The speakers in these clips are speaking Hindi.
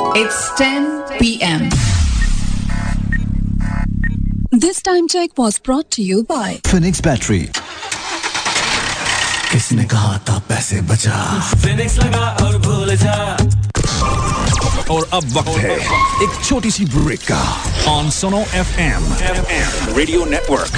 It's 10 p.m. This time check was brought to you by Phoenix Battery. किसने कहा था पैसे बचा? Phoenix लगा और भूल जा. और अब वक्त है एक छोटी सी ब्रेक का on Suno FM Radio Network.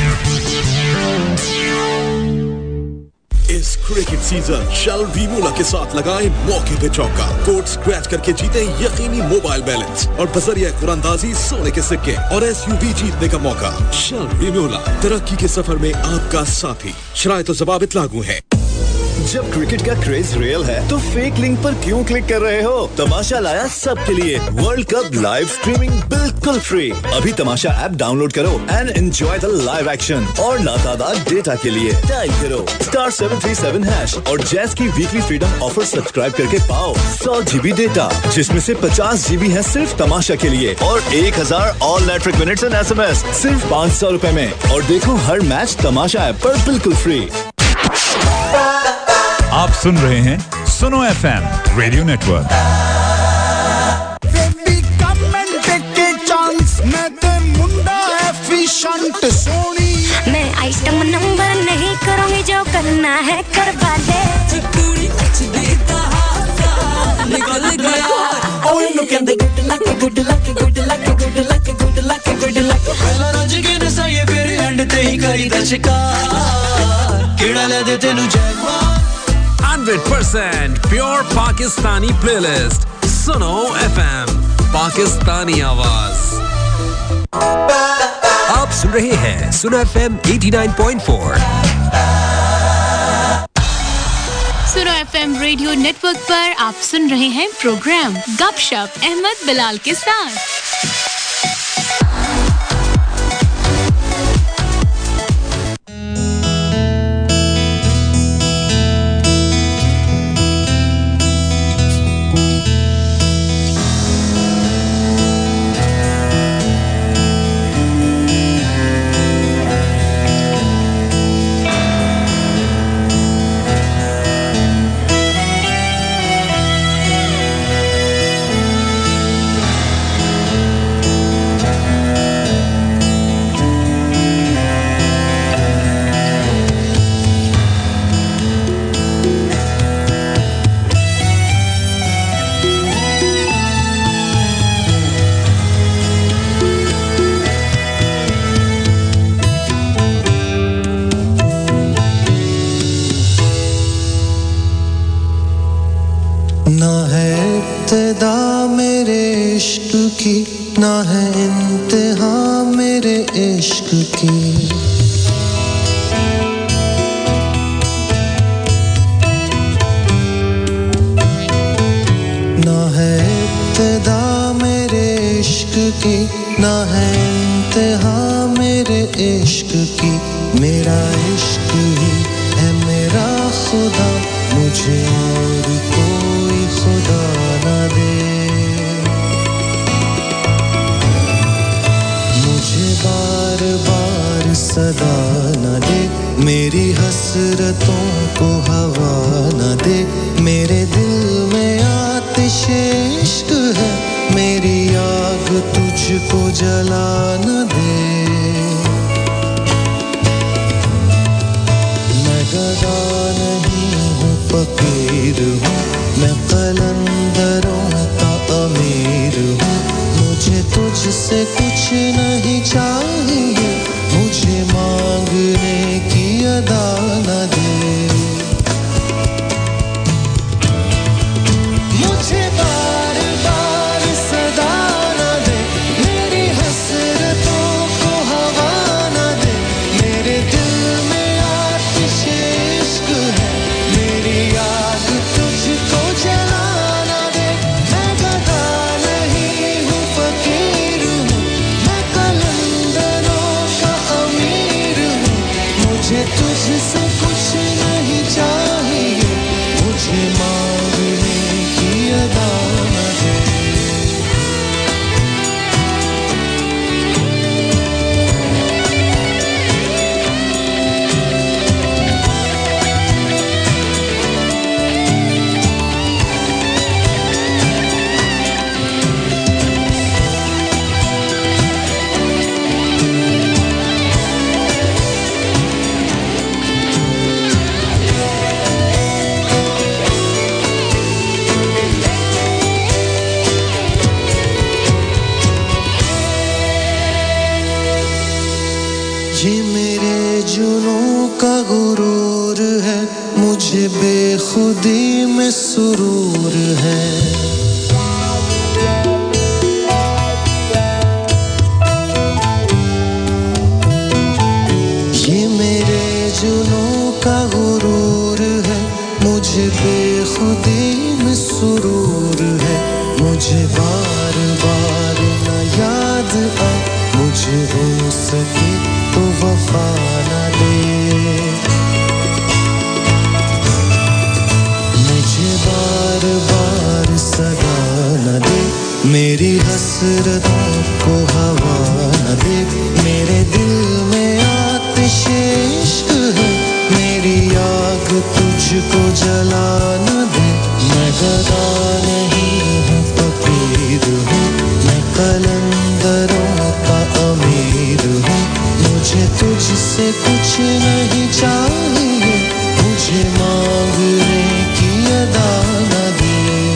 इस क्रिकेट सीजन शेल वीमोला के साथ लगाएं मौके पे चौका, कोड स्क्रैच करके जीतें यकीनी मोबाइल बैलेंस और बजरिया कुरानदाजी सोने के सिक्के और एसयूवी जीतने का मौका। शेल वीमोला तरक्की के सफर में आपका साथी। शराइत और ज़वाबित लागू हैं। जब क्रिकेट का क्रेज रियल है तो फेक लिंक पर क्यों क्लिक कर रहे हो? तमाशा लाया सबके लिए वर्ल्ड कप लाइव स्ट्रीमिंग बिल्कुल फ्री। अभी तमाशा ऐप डाउनलोड करो and enjoy the live action और लातादार डेटा के लिए टाइप करो *737# और जैज़ की वीकली फ्रीडम ऑफर सब्सक्राइब करके पाओ 100 GB डेटा, जिसमें से 50 GB है सिर्फ तमाशा के लिए और 1000 all network minutes and SMS सिर्फ 500 रुपए में। और देखो हर मैच तमाशा ऐप पर बिल्कुल फ्री। आप सुन रहे हैं सुनो FM रेडियो नेटवर्क। मैं आइटम नंबर नहीं करूंगी, जो करना है करवा दे। पहला राज के नशा ये फिर एंड ते ही करी दा शिकार कीड़ा ले दे तेनू Jaguar 100% pure Pakistani playlist Suno FM Pakistani आवाज। आप सुन रहे हैं सुनो FM 89.4 सुनो FM रेडियो नेटवर्क पर आप सुन रहे हैं प्रोग्राम गपशप अहमद बिलाल के साथ। ना है इंतहा मेरे इश्क की, ना है इब्तिदा मेरे इश्क की, ना है इंतहा मेरे इश्क की। मेरा इश्क ही है मेरा खुदा, मुझे और कोई खुदा ना दे। बार बार सदा न दे, मेरी हसरतों को हवा न दे। मेरे दिल में आतिश इश्क है, मेरी आग तुझको जला न दे। मैं गदा नहीं हूँ फकीर हूँ, मैं कलंदरों का अमीर हूँ। मुझे तुझसे कुछ नहीं चाहिए, मुझे मांगने की अदा न दे। मुझे बार बार सदा न दे, मेरी हसरतों को हवा न दे। मेरे दिल में आतिश इश्क है, मेरी आग तुझको मुझे बेखुदी में सुरूर है। ये मेरे जुनूं का गुरूर है, मुझे बेखुदी में सुरूर है। मुझे बार बार न याद आ, मुझे हो सके तो वफा न दे। मुझे बार बार सदा न दे, मेरी हसरतों को हवा न दे। मेरे दिल में आतिश इश्क है, मेरी आग तुझको जला न दे। मैं गदा नहीं हूँ फकीर हूँ, मैं कलंदरों का अमीर हूँ। मुझे तुझसे कुछ नहीं चाहिए, मुझे मांगने की अदा न दे।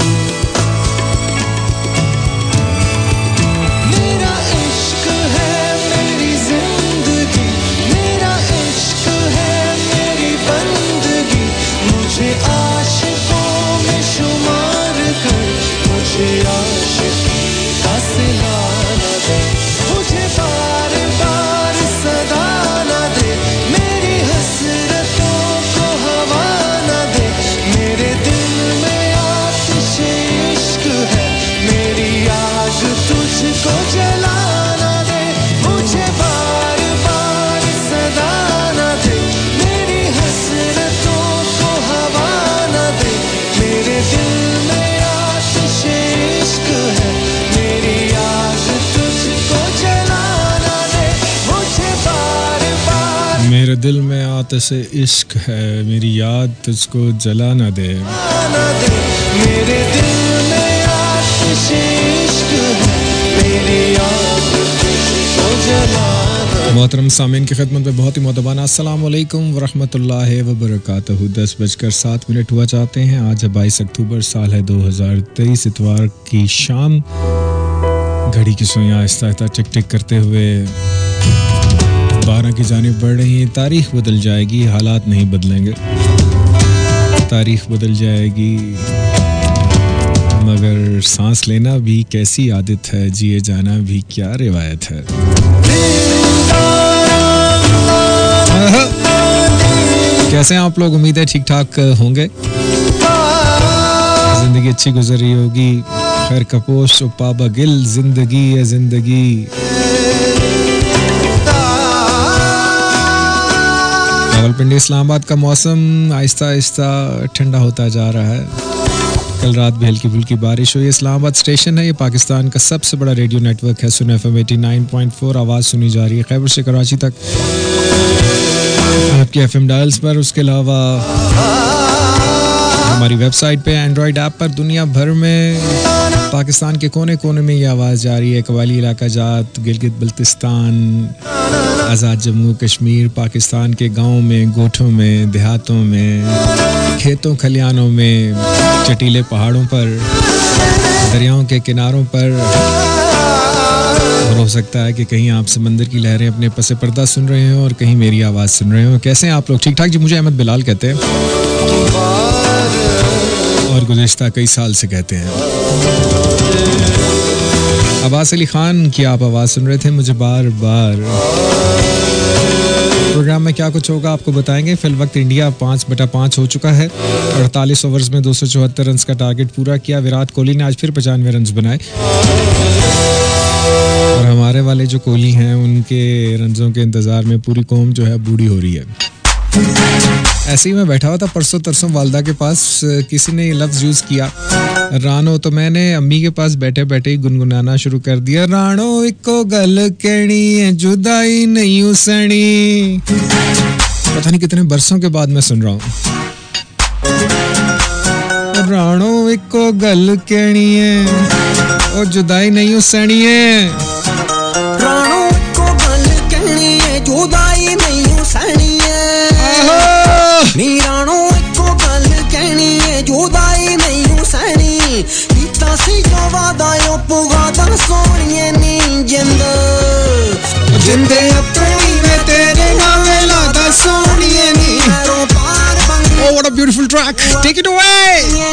मेरा इश्क है मेरी जिंदगी, मेरा इश्क है मेरी बंदगी। मुझे आशिकों में शुमार कर, मुझे आशिकी का सिला न दे। मुझे बार बार सदा न दे, मेरी हसरतों को हवा न दे। मेरे दिल में आतिश इश्क है, मेरी आग तुझको जला न दे। मुझे बार बार सदा न दे, मेरी हसरतों को हवा न दे। मेरे दिल में आतिश इश्क है, मेरी आग तुझको जला न दे। मुझे बार बार मेरे दिल में आतिश इश्क है, मेरी याद तुझको जला न दे। मेरे दिल में आतिश इश्क है, मेरी आग तुझको जला न दे। मोहतरम सामीन की खिदमत में बहुत ही मोहतबाना अस्सलाम वालेकुम वरहमतुल्लाहि वबरकातुहू। 10:07 हुआ चाहते हैं। आज है 22 अक्टूबर, साल है 2023, इतवार की शाम। घड़ी की सुइयां आहिस्ता आहिस्ता टिक टिक करते हुए 12 की जानिब बढ़ रही है। तारीख बदल जाएगी, हालात नहीं बदलेंगे। तारीख बदल जाएगी मगर सांस लेना भी कैसी आदत है, जिए जाना भी क्या रिवायत है। कैसे हैं आप लोग? उम्मीद है ठीक ठाक होंगे। जिंदगी अच्छी गुजर रही होगी। खैर कपोश पाबा गिल, जिंदगी है जिंदगी। रावलपिंडी इस्लामाबाद का मौसम आहिस्ता आहिस्ता ठंडा होता जा रहा है। कल रात भी हल्की फुल्की बारिश हुई। इस्लामाबाद स्टेशन है, ये पाकिस्तान का सबसे बड़ा रेडियो नेटवर्क है। सुन FM 89.4 आवाज़ सुनी जा रही है खैबर से कराची तक आपके FM डायल्स पर। उसके अलावा हमारी वेबसाइट पे, एंड्रॉयड ऐप पर दुनिया भर में पाकिस्तान के कोने कोने में ये आवाज़ जा रही है। कवाली इलाका जात, गिलगित बल्तिस्तान, आज़ाद जम्मू कश्मीर, पाकिस्तान के गाँव में, गोठों में, देहातों में, खेतों खलियानों में, चटीले पहाड़ों पर, दरियाओं के किनारों पर। और हो सकता है कि कहीं आप समंदर की लहरें अपने पसे पर्दा सुन रहे हो और कहीं मेरी आवाज़ सुन रहे हो। कैसे हैं आप लोग? ठीक ठाक जी। मुझे अहमद बिलाल कहते हैं और गुज़िश्ता कई साल से कहते हैं। अब्बास अली खान की आप आवाज़ सुन रहे थे। मुझे बार बार प्रोग्राम में क्या कुछ होगा आपको बताएंगे। फिल वक्त इंडिया 5/5 हो चुका है। 48 ओवर्स में 274 रन का टारगेट पूरा किया। विराट कोहली ने आज फिर 95 रन बनाए और हमारे वाले जो कोहली हैं उनके रनों के इंतज़ार में पूरी कौम जो है बूढ़ी हो रही है। ऐसे ही मैं बैठा हुआ था परसों तरसों वालदा के पास, किसी ने ये लफ्ज़ यूज़ किया रानो, तो मैंने अम्मी के पास बैठे बैठे ही गुनगुनाना शुरू कर दिया। रानो इको गल कहनी है, जुदाई नहीं उसनी। पता नहीं कितने बरसों के बाद मैं सुन रहा हूँ। रानो इको गल कहनी है, ओ जुदाई नहीं उसनी है। रानो इको गल कहनी है, जुदाई नहीं उसनी है। नी रानो इको गल कहनी है, जुदाई नहीं उसनी। कीता सी जो वादा यो पुगादा सोनिए नी जिंद जिंदे अपनी में तेरे नाल लादा सोनिए नी। Beautiful track, take it away.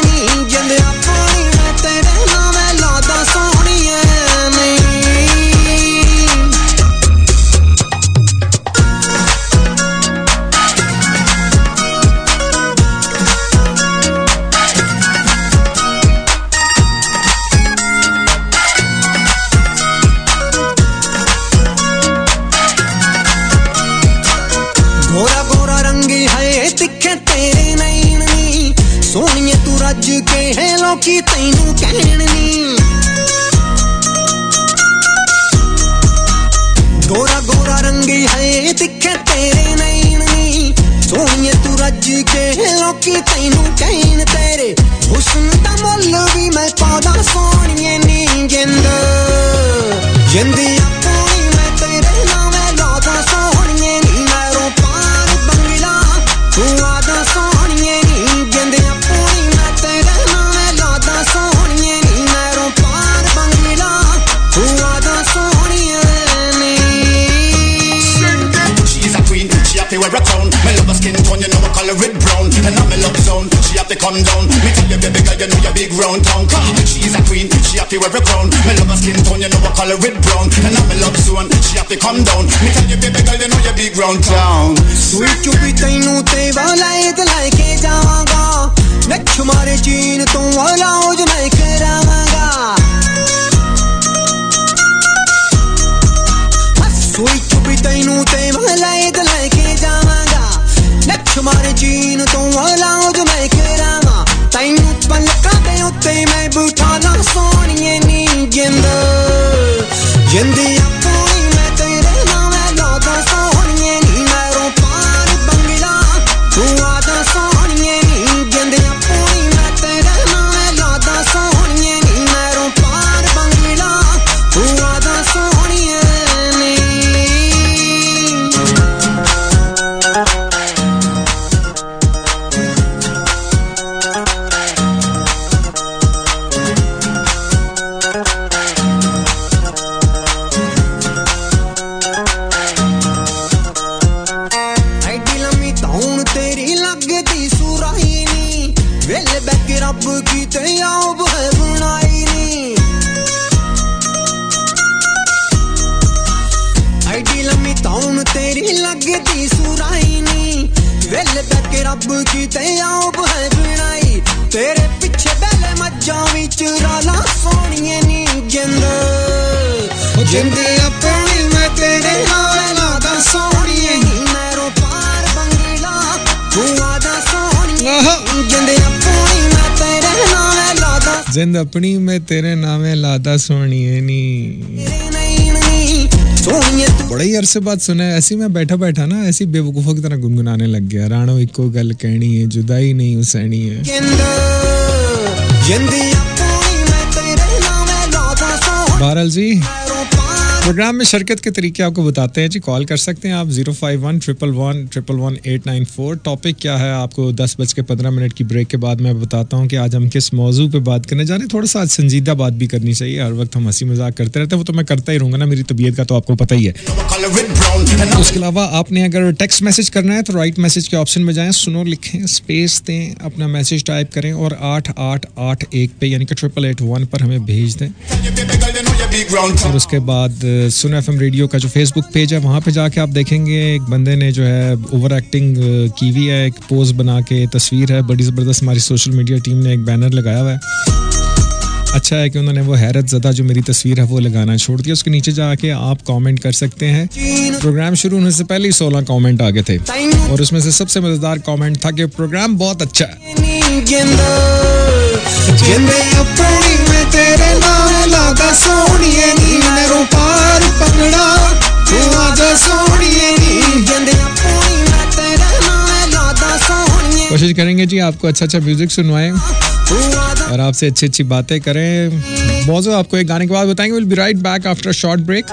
रज के है लोकी तैनू कहनी गोरा गोरा रंगी है दिखे तेरे नैनी सोनिए तू रज के है लोकी तैनू कहन तेरे हुस्न दा मुल भी मैं पादा सोनिए नी जिंद जिंदी अपनी मैं तेरे नामे लादा सोनिए नी मैरों पार बंगला तू आदा सोनिए नी जिंद wear a crown, my love a skin tone, you know I color it brown. And I'm a love zone, she have to come down. Me tell you baby girl, you know you're big round town. She's a queen, she have to wear a crown. My love a skin tone, you know I color it brown. And I'm a love zone, she have to come down. Me tell you baby girl, you know you're big round town. Sweet you be tainu te wala it like jaanga. Next mare jeen tu wala jo main karavanga. Sweet you be tainu te wala it like तुम्हारे जीन तो अलाओ जो मैं करावा तैनू पलका दे उत्ते मैं बुठाना सोनिए नी जिंद जिंदी अपनी मैं तेरे नामे लादा सोनिए नी मैरों पार बंगला तू आदा सोनिए नी जिंद अपनी मैं तेरे नामे लादा सोनिए नी मैरों पार बंगला तू आदा सोनिए नी रब की तैयाब है बनाई नी आईडी लम्मी ताउन तेरी लगती सुराई नी वेल बैक रब की तैयाब है बनाई तेरे पीछे बैले मज्जा विच राला सोनिए नी जिंद जिंद अपनी मैं तेरे नाल लादा सोनिए नी मैरों पार बंगला तू आदा सोनिए जिंद अपनी जिंद अपनी मैं तेरे नामे लादा सोनिए नी। बड़े ही अरसे बाद सुना है। ऐसी मैं बैठा बैठा ना ऐसी बेवकूफों की तरह गुनगुनाने लग गया। राणो इको गल कहनी है जुदाई नहीं हुसैनी है। बहरहाल जी प्रोग्राम में शिरकत के तरीके आपको बताते हैं जी। कॉल कर सकते हैं आप 051-111-111-894। टॉपिक क्या है आपको 10:15 की ब्रेक के बाद मैं बताता हूं कि आज हम किस मौजू पे बात करने जा रहे हैं। थोड़ा सा संजीदा बात भी करनी चाहिए। हर वक्त हम हंसी मजाक करते रहते हैं, वो तो मैं करता ही रहूंगा ना, मेरी तबीयत का तो आपको पता ही है। उसके अलावा आपने अगर टेक्स्ट मैसेज करना है तो राइट मैसेज के ऑप्शन में जाएं, सुनो लिखें, स्पेस दें, अपना मैसेज टाइप करें और 8881 पे यानी कि 8881 पर हमें भेज दें। और उसके बाद सुनो एफएम रेडियो का जो फेसबुक पेज है वहाँ पे जाके आप देखेंगे एक बंदे ने जो है ओवर एक्टिंग की हुई है। एक पोज बना के तस्वीर है बड़ी ज़बरदस्त। हमारी सोशल मीडिया टीम ने एक बैनर लगाया हुआ है। अच्छा है कि उन्होंने वो हैरत ज़दा जो मेरी तस्वीर है वो लगाना छोड़ दिया। उसके नीचे जाके आप कमेंट कर सकते हैं। प्रोग्राम शुरू होने से पहले ही 16 कमेंट आ गए थे और उसमें से सबसे मज़ेदार कमेंट था कि प्रोग्राम बहुत अच्छा है। कोशिश करेंगे जी आपको अच्छा अच्छा म्यूजिक सुनवाएं और आपसे अच्छी अच्छी बातें करें। मौजू आपको एक गाने के बाद बताएंगे। Will be right back after a short break.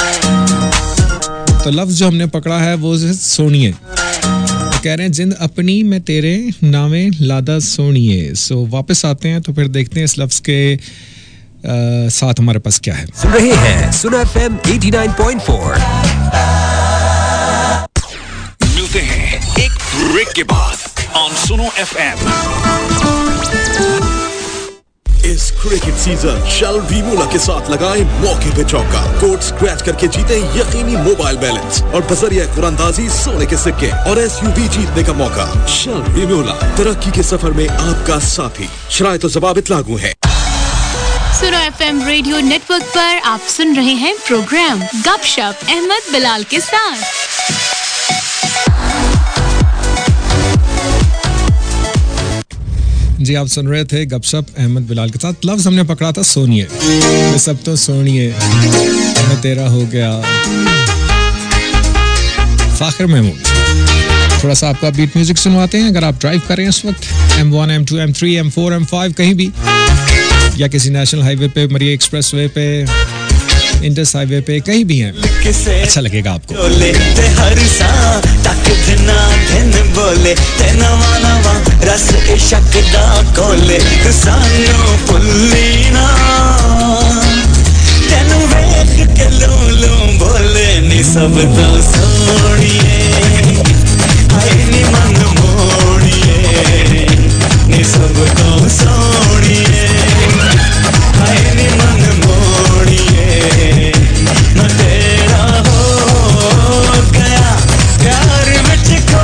तो लफ्ज जो हमने पकड़ा है वो सोनिए। कह रहे हैं जिंद अपनी मैं तेरे नामे लादा सोनिए। सो वापस आते हैं तो फिर देखते हैं इस लफ्ज के साथ हमारे पास क्या है। सुन रहे हैं सुनो एफएम 89.4। मिलते हैं एक ब्रेक के बाद। on Suno FM. इस क्रिकेट सीजन शेल वीमूला के साथ लगाएं मौके पे चौका, कोड स्क्रैच करके जीतें यकीनी मोबाइल बैलेंस और बजरिया कुरानदाजी सोने के सिक्के और एसयूवी जीतने का मौका। शेल वीमूला, तरक्की के सफर में आपका साथी। शराइत और ज़वाबित लागू है। सुनो एफएम रेडियो नेटवर्क पर आप सुन रहे हैं प्रोग्राम गपशप अहमद बिलाल के साथ। जी आप सुन रहे थे गपशप अहमद बिलाल के साथ। लफ्ज़ हमने पकड़ा था सोनिए, मैं सब तो सोनिए, मैं तेरा हो गया। फ़ाखिर महमूद। थोड़ा सा आपका बीट म्यूजिक सुनवाते हैं। अगर आप ड्राइव कर रहे हैं इस वक्त M1, M2, M3, M4, M5 कहीं भी, या किसी नेशनल हाईवे पे, मरिया एक्सप्रेस वे पे, इंडस हाईवे पे, कहीं भी हैं, अच्छा लगेगा आपको। बोले ते नवा नवा रस इश्क दा कोले सानू भुल्ली ना तेनू वेख के लूलू बोले नी सब तो सोनिए हाय नी मन मोड़िए नी सब तो सोनिए हाय नी मन मोड़िए मैं तेरा हो गया प्यार विच खो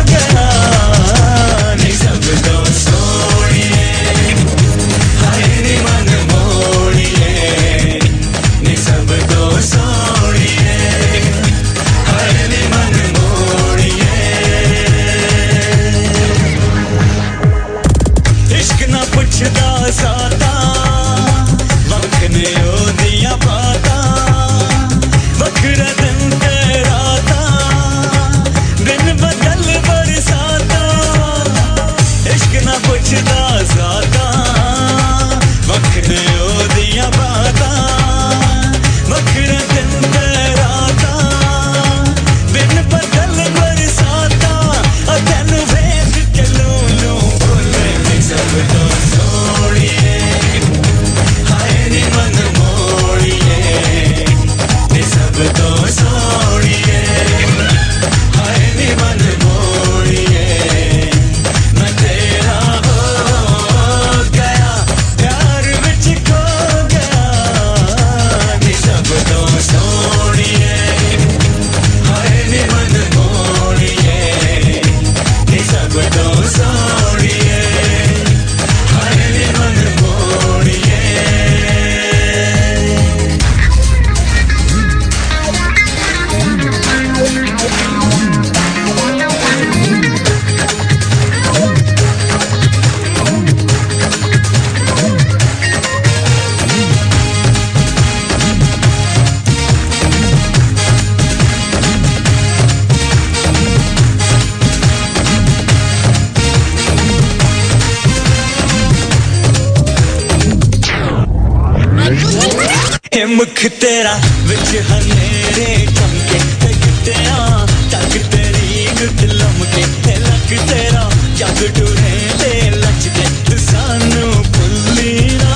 मुख तेरा विच हनेरे चमके ते गिट्टियां टक तेरी गुट लमके ते लक तेरा जग डुरे ते लचके सानू भुल्ली ना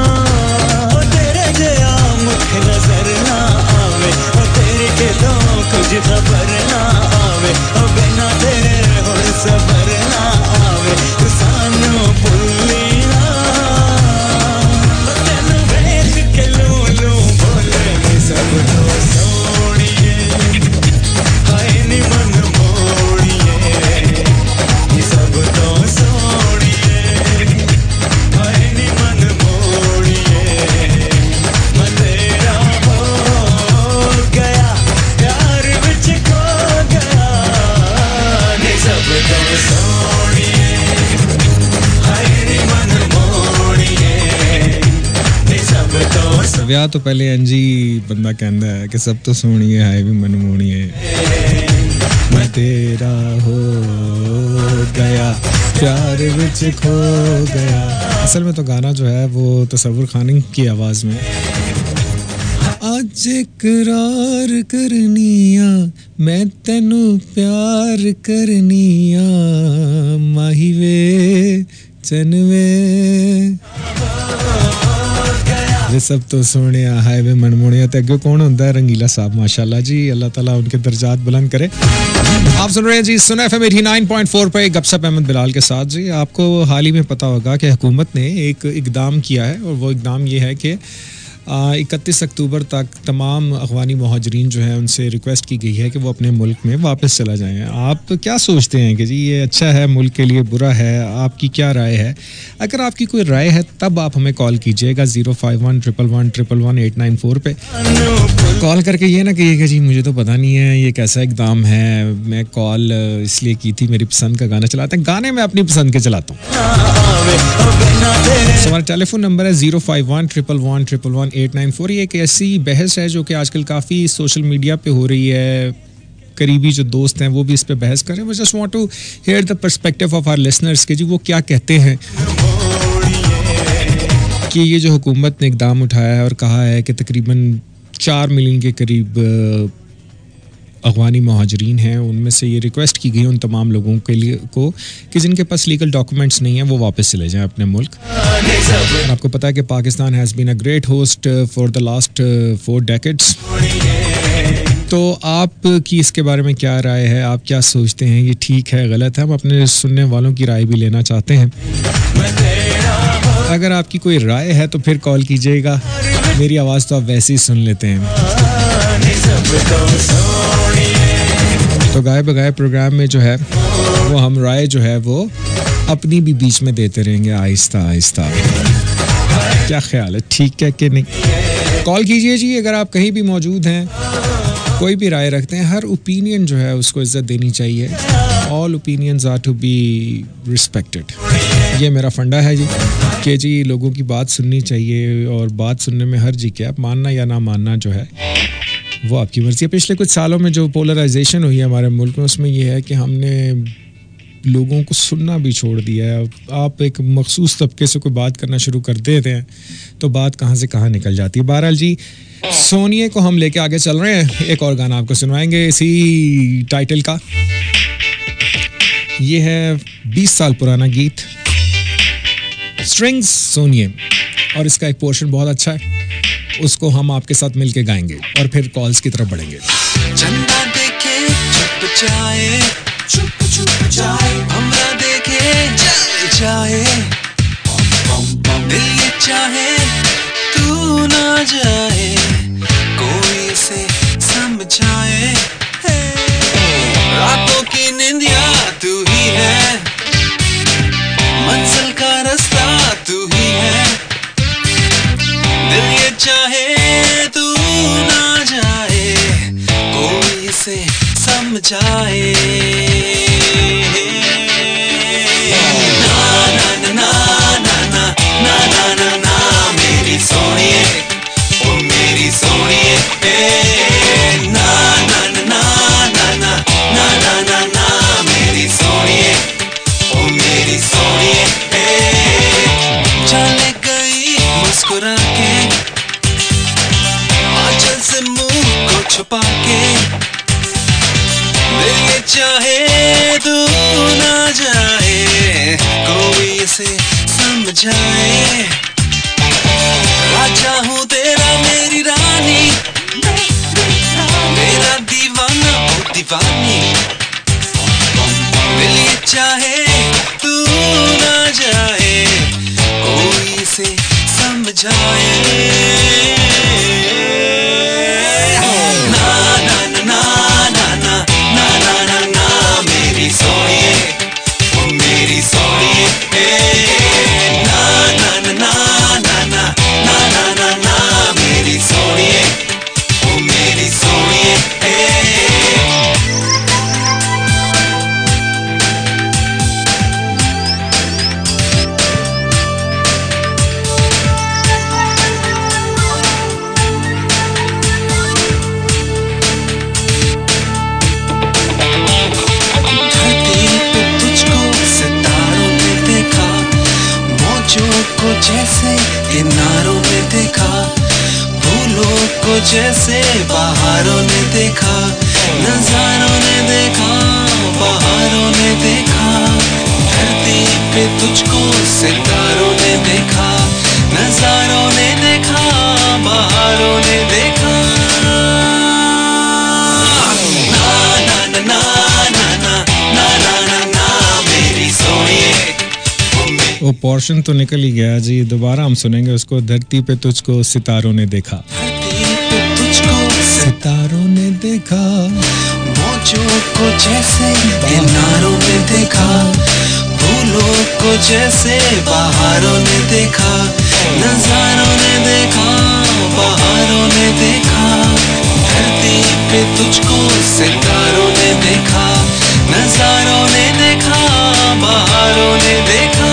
ओ तेरे जया मुख नजर ना आवे ओ तेरे दिलों कुछ खबर ना आवे ओ बिना तेरे हुण सबर ना आवे सानू भुल्ली ना ओ तेनू वेख के लूलू सब तो सोनिए हाय नी मन मोड़िए ये सब तो सोनिए हाय नी मन मोड़िए मैं तेरा हो गया प्यार विच खो गया ये सब तो सोनिए हाय नी मन मोड़िए ये सब तो ਵਿਆਹ ਤੋਂ ਪਹਿਲੇ ਅੰਜੀ ਬੰਦਾ ਕਹਿੰਦਾ ਹੈ ਕਿ ਸਭ ਤੋਂ ਸੋਹਣੀ ਹੈ ਵੀ ਮਨਮੋਹਣੀ ਹੈ ਮੈਂ ਤੇਰਾ ਹੋ गया प्यार विच खो गया। असल में तो गाना जो है वो तसव्वुर खानी की आवाज में आज इकरार करनिया मैं तेनू प्यार करनिया माही वे चनवे ये सब तो सोने हाय वे मनमोने ते अगे कौन होता है रंगीला साहब माशाल्लाह जी अल्लाह ताला उनके दर्जात बुलंद करे। आप सुन रहे हैं जी सुन एफएम 89.4 पे गपशप अहमद बिलाल के साथ। जी आपको हाल ही में पता होगा कि हुकूमत ने एक इकदाम किया है और वो इकदाम ये है कि 31 अक्टूबर तक तमाम अफ़गानी मुहाजिरीन जो है उनसे रिक्वेस्ट की गई है कि वो अपने मुल्क में वापस चला जाएं। आप क्या सोचते हैं कि जी ये अच्छा है मुल्क के लिए बुरा है, आपकी क्या राय है? अगर आपकी कोई राय है तब आप हमें कॉल कीजिएगा 0511111189 पे कॉल करके ये ना कहिएगा जी मुझे तो पता नहीं है ये कैसा इकदाम है, मैं कॉल इसलिए की थी मेरी पसंद का गाना चलाते हैं। गाने मैं अपनी पसंद के चलाता हूँ। हमारा टेलीफोन नंबर है 0511111189 ये एक ऐसी बहस है जो कि आजकल काफ़ी सोशल मीडिया पे हो रही है। करीबी जो दोस्त हैं वो भी इस पे बहस करें। We just want to hear the perspective of our listeners कि जी वो क्या कहते हैं कि ये जो हुकूमत ने इकदाम उठाया है और कहा है कि तकरीबन 4 मिलियन के करीब अफ़गानी मुहाजिरीन हैं, उनमें से ये रिक्वेस्ट की गई उन तमाम लोगों के लिए को कि जिनके पास लीगल डॉक्यूमेंट्स नहीं हैं वो वापस चले जाएं अपने मुल्क। और आपको पता है कि Pakistan has been a great host for the last 4 decades. तो आपकी इसके बारे में क्या राय है? आप क्या सोचते हैं ये ठीक है गलत है? हम अपने सुनने वालों की राय भी लेना चाहते हैं। अगर आपकी कोई राय है तो फिर कॉल कीजिएगा। मेरी आवाज़ तो आप वैसे ही सुन लेते हैं। तो गाए बगाए प्रोग्राम में जो है वो हम राय जो है वो अपनी भी बीच में देते रहेंगे आहिस्ता आहिस्ता। क्या ख्याल है, ठीक है कि नहीं? कॉल कीजिए जी अगर आप कहीं भी मौजूद हैं, कोई भी राय रखते हैं। हर ओपिनियन जो है उसको इज्जत देनी चाहिए। All opinions are to be respected. ये मेरा फंडा है जी कि जी लोगों की बात सुननी चाहिए और बात सुनने में हर्ज क्या, आप मानना या ना मानना जो है वो आपकी मर्जी है। पिछले कुछ सालों में जो पोलराइजेशन हुई है हमारे मुल्क में उसमें यह है कि हमने लोगों को सुनना भी छोड़ दिया है। आप एक मखसूस तबके से कोई बात करना शुरू कर देते हैं तो बात कहाँ से कहाँ निकल जाती है। बहरहाल जी सोनिए को हम लेके आगे चल रहे हैं। एक और गाना आपको सुनवाएंगे इसी टाइटल का। ये है 20 साल पुराना गीत स्ट्रिंग्स सोनिए और इसका एक पोर्शन बहुत अच्छा है, उसको हम आपके साथ मिलके गाएंगे और फिर कॉल्स की तरफ बढ़ेंगे। चंदा देखे चुप जाए, चुप चुप जाए, हमरा देखे जल जाए, दिल ये चाहे तू ना जाए, कोई इसे समझाए, रातों की निंदिया तू ही है, मंजिल का रास्ता तू ही है, दिल ये चाहे तू ना जाए, कोई इसे समझाए। ना ना ना ना ना ना ना ना ना मेरी सोनिए, ओ मेरी सोनिए, ना ना ना ना ना ना ना ना ना ना मेरी सोनिए, ओ मेरी सोनिए, चले गई मुस्कुरा के, आंचल से मुंह को छुपा के, दिल ये चाहे तू ना जाए, कोई इसे समझाए, राजा हूँ तेरा मेरी रानी, मेरा दीवाना ओ दीवानी, दिल ये चाहे तू ना जाए, कोई इसे समझाए। सोनिए, ओ मेरी सोनिए, ना ना ना ना ना ना ना ना ना ना मेरी सोनिए, ओ मेरी सोनिए। को जैसे किनारों ने देखा, फूलों को जैसे बहारों ने देखा, नजारों ने देखा, बहारों ने देखा, धरती पे तुझको सितारों ने देखा, नजारों ने देखा, वो पोर्शन तो निकल ही गया जी, दोबारा हम सुनेंगे उसको। धरती पे तुझको सितारों ने देखा, सितारों ने देखा, मौजों को जैसे किनारों ने देखा, फूलों को जैसे बहारों ने देखा, नजारों ने देखा, बहारों ने देखा, धरती पे तुझको सितारों ने देखा, नजारों ने देखा, बहारों ने देखा।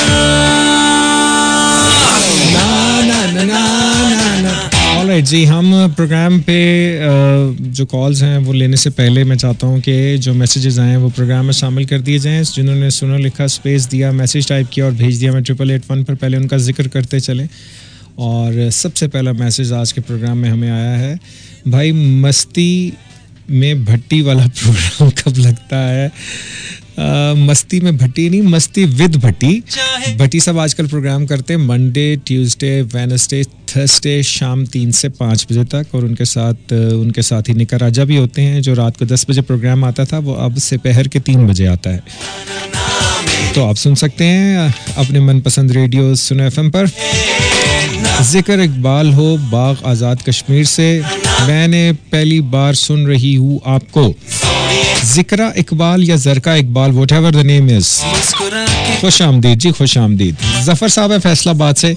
ऑलराइट जी, हम प्रोग्राम पे जो कॉल्स हैं वो लेने से पहले मैं चाहता हूँ कि जो मैसेजेस आए हैं वो प्रोग्राम में शामिल कर दिए जाएं। जिन्होंने सुनो लिखा, स्पेस दिया, मैसेज टाइप किया और भेज दिया, मैं 8881 पर पहले उनका जिक्र करते चलें। और सबसे पहला मैसेज आज के प्रोग्राम में हमें आया है, भाई मस्ती में भट्टी वाला प्रोग्राम कब लगता है? मस्ती में भट्टी नहीं, मस्ती विद भट्टी। भट्टी साहब आजकल प्रोग्राम करते हैं मंडे, ट्यूसडे, वेडनेसडे, थर्सडे शाम 3 से 5 बजे तक, और उनके साथ ही निका राजा भी होते हैं। जो रात को 10 बजे प्रोग्राम आता था वो अब दोपहर के 3 बजे आता है, तो आप सुन सकते हैं अपने मनपसंद रेडियो सुनो एफएम पर। जिक्र इकबाल हो बाग आज़ाद कश्मीर से, मैंने पहली बार सुन रही हूँ आपको। जिक्रा इकबाल या Zarqa Iqbal, whatever the name is, खुश आमदीद जी, खुश आमदीद। जफर साहब है फैसलाबाद से,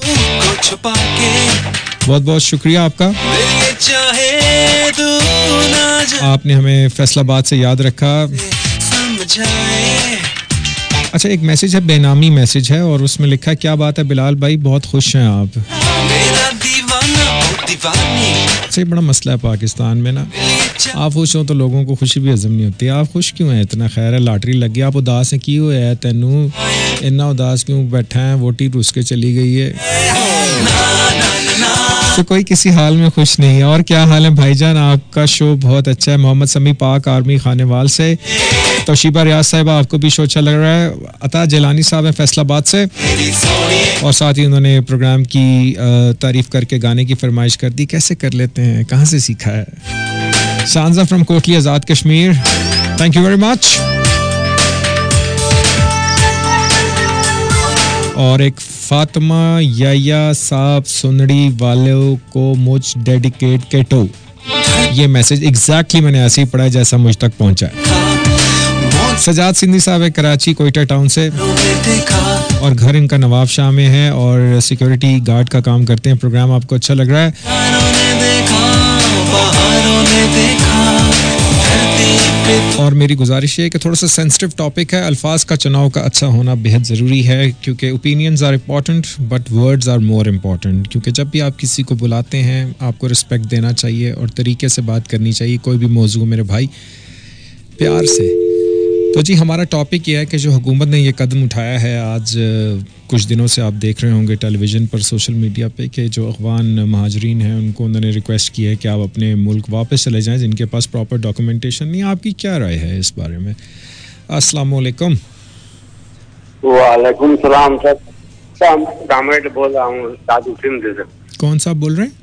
बहुत बहुत शुक्रिया आपका, आपने हमें फैसलाबाद से याद रखा। अच्छा, एक मैसेज है, बेनामी मैसेज है, और उसमें लिखा है, क्या बात है बिलाल भाई, बहुत खुश हैं आप। अच्छा, बड़ा मसला है पाकिस्तान में ना, आप खुश हो तो लोगों को खुशी भी हजम नहीं होती। आप खुश क्यों हैं इतना? खैर है, लॉटरी लग गई, आप उदास हैं, की हुआ है तेनू इन्ना उदास क्यों बैठा है? वोटी रूस के चली गई है, तो कोई किसी हाल में खुश नहीं है। और क्या हाल है भाईजान? आपका शो बहुत अच्छा है। मोहम्मद समी पाक आर्मी खानेवाल से, तोशीबा रियाज साहब आपको भी शो अच्छा लग रहा है। अता जलानी साहब है फैसलाबाद से, और साथ ही उन्होंने प्रोग्राम की तारीफ करके गाने की फरमाइश कर दी। कैसे कर लेते हैं, कहाँ से सीखा है? Shanza from Kotli Azad Kashmir, thank you very much. और एक फातिमा याया साहब सुनड़ी वालों को मुझ डेडिकेट केटो, ये मैसेज एग्जैक्टली मैंने ऐसे ही पढ़ा जैसा मुझ तक पहुंचा है। सजाद सिंधी साहब है कराची कोयटा टाउन से, और घर इनका नवाब शाह में है और सिक्योरिटी गार्ड का काम करते हैं। प्रोग्राम आपको अच्छा लग रहा है? और मेरी गुजारिश है कि थोड़ा सा सेंसिटिव टॉपिक है, अल्फाज का चुनाव का अच्छा होना बेहद ज़रूरी है, क्योंकि opinions are important but words are more important. क्योंकि जब भी आप किसी को बुलाते हैं आपको रिस्पेक्ट देना चाहिए और तरीके से बात करनी चाहिए, कोई भी मौजू मेरे भाई, प्यार से। तो जी, हमारा टॉपिक ये है कि जो हुकूमत ने ये कदम उठाया है, आज कुछ दिनों से आप देख रहे होंगे टेलीविज़न पर, सोशल मीडिया पे, कि जो अफ़गान महाजरीन हैं उनको उन्होंने रिक्वेस्ट की है कि आप अपने मुल्क वापस चले जाएं जिनके पास प्रॉपर डॉक्यूमेंटेशन नहीं। आपकी क्या राय है इस बारे में? अस्सलाम वालेकुम। वालेकुम सलाम सर, कामरेड बोल रहा हूँ दादू सिंह से। कौन सा बोल रहे हैं?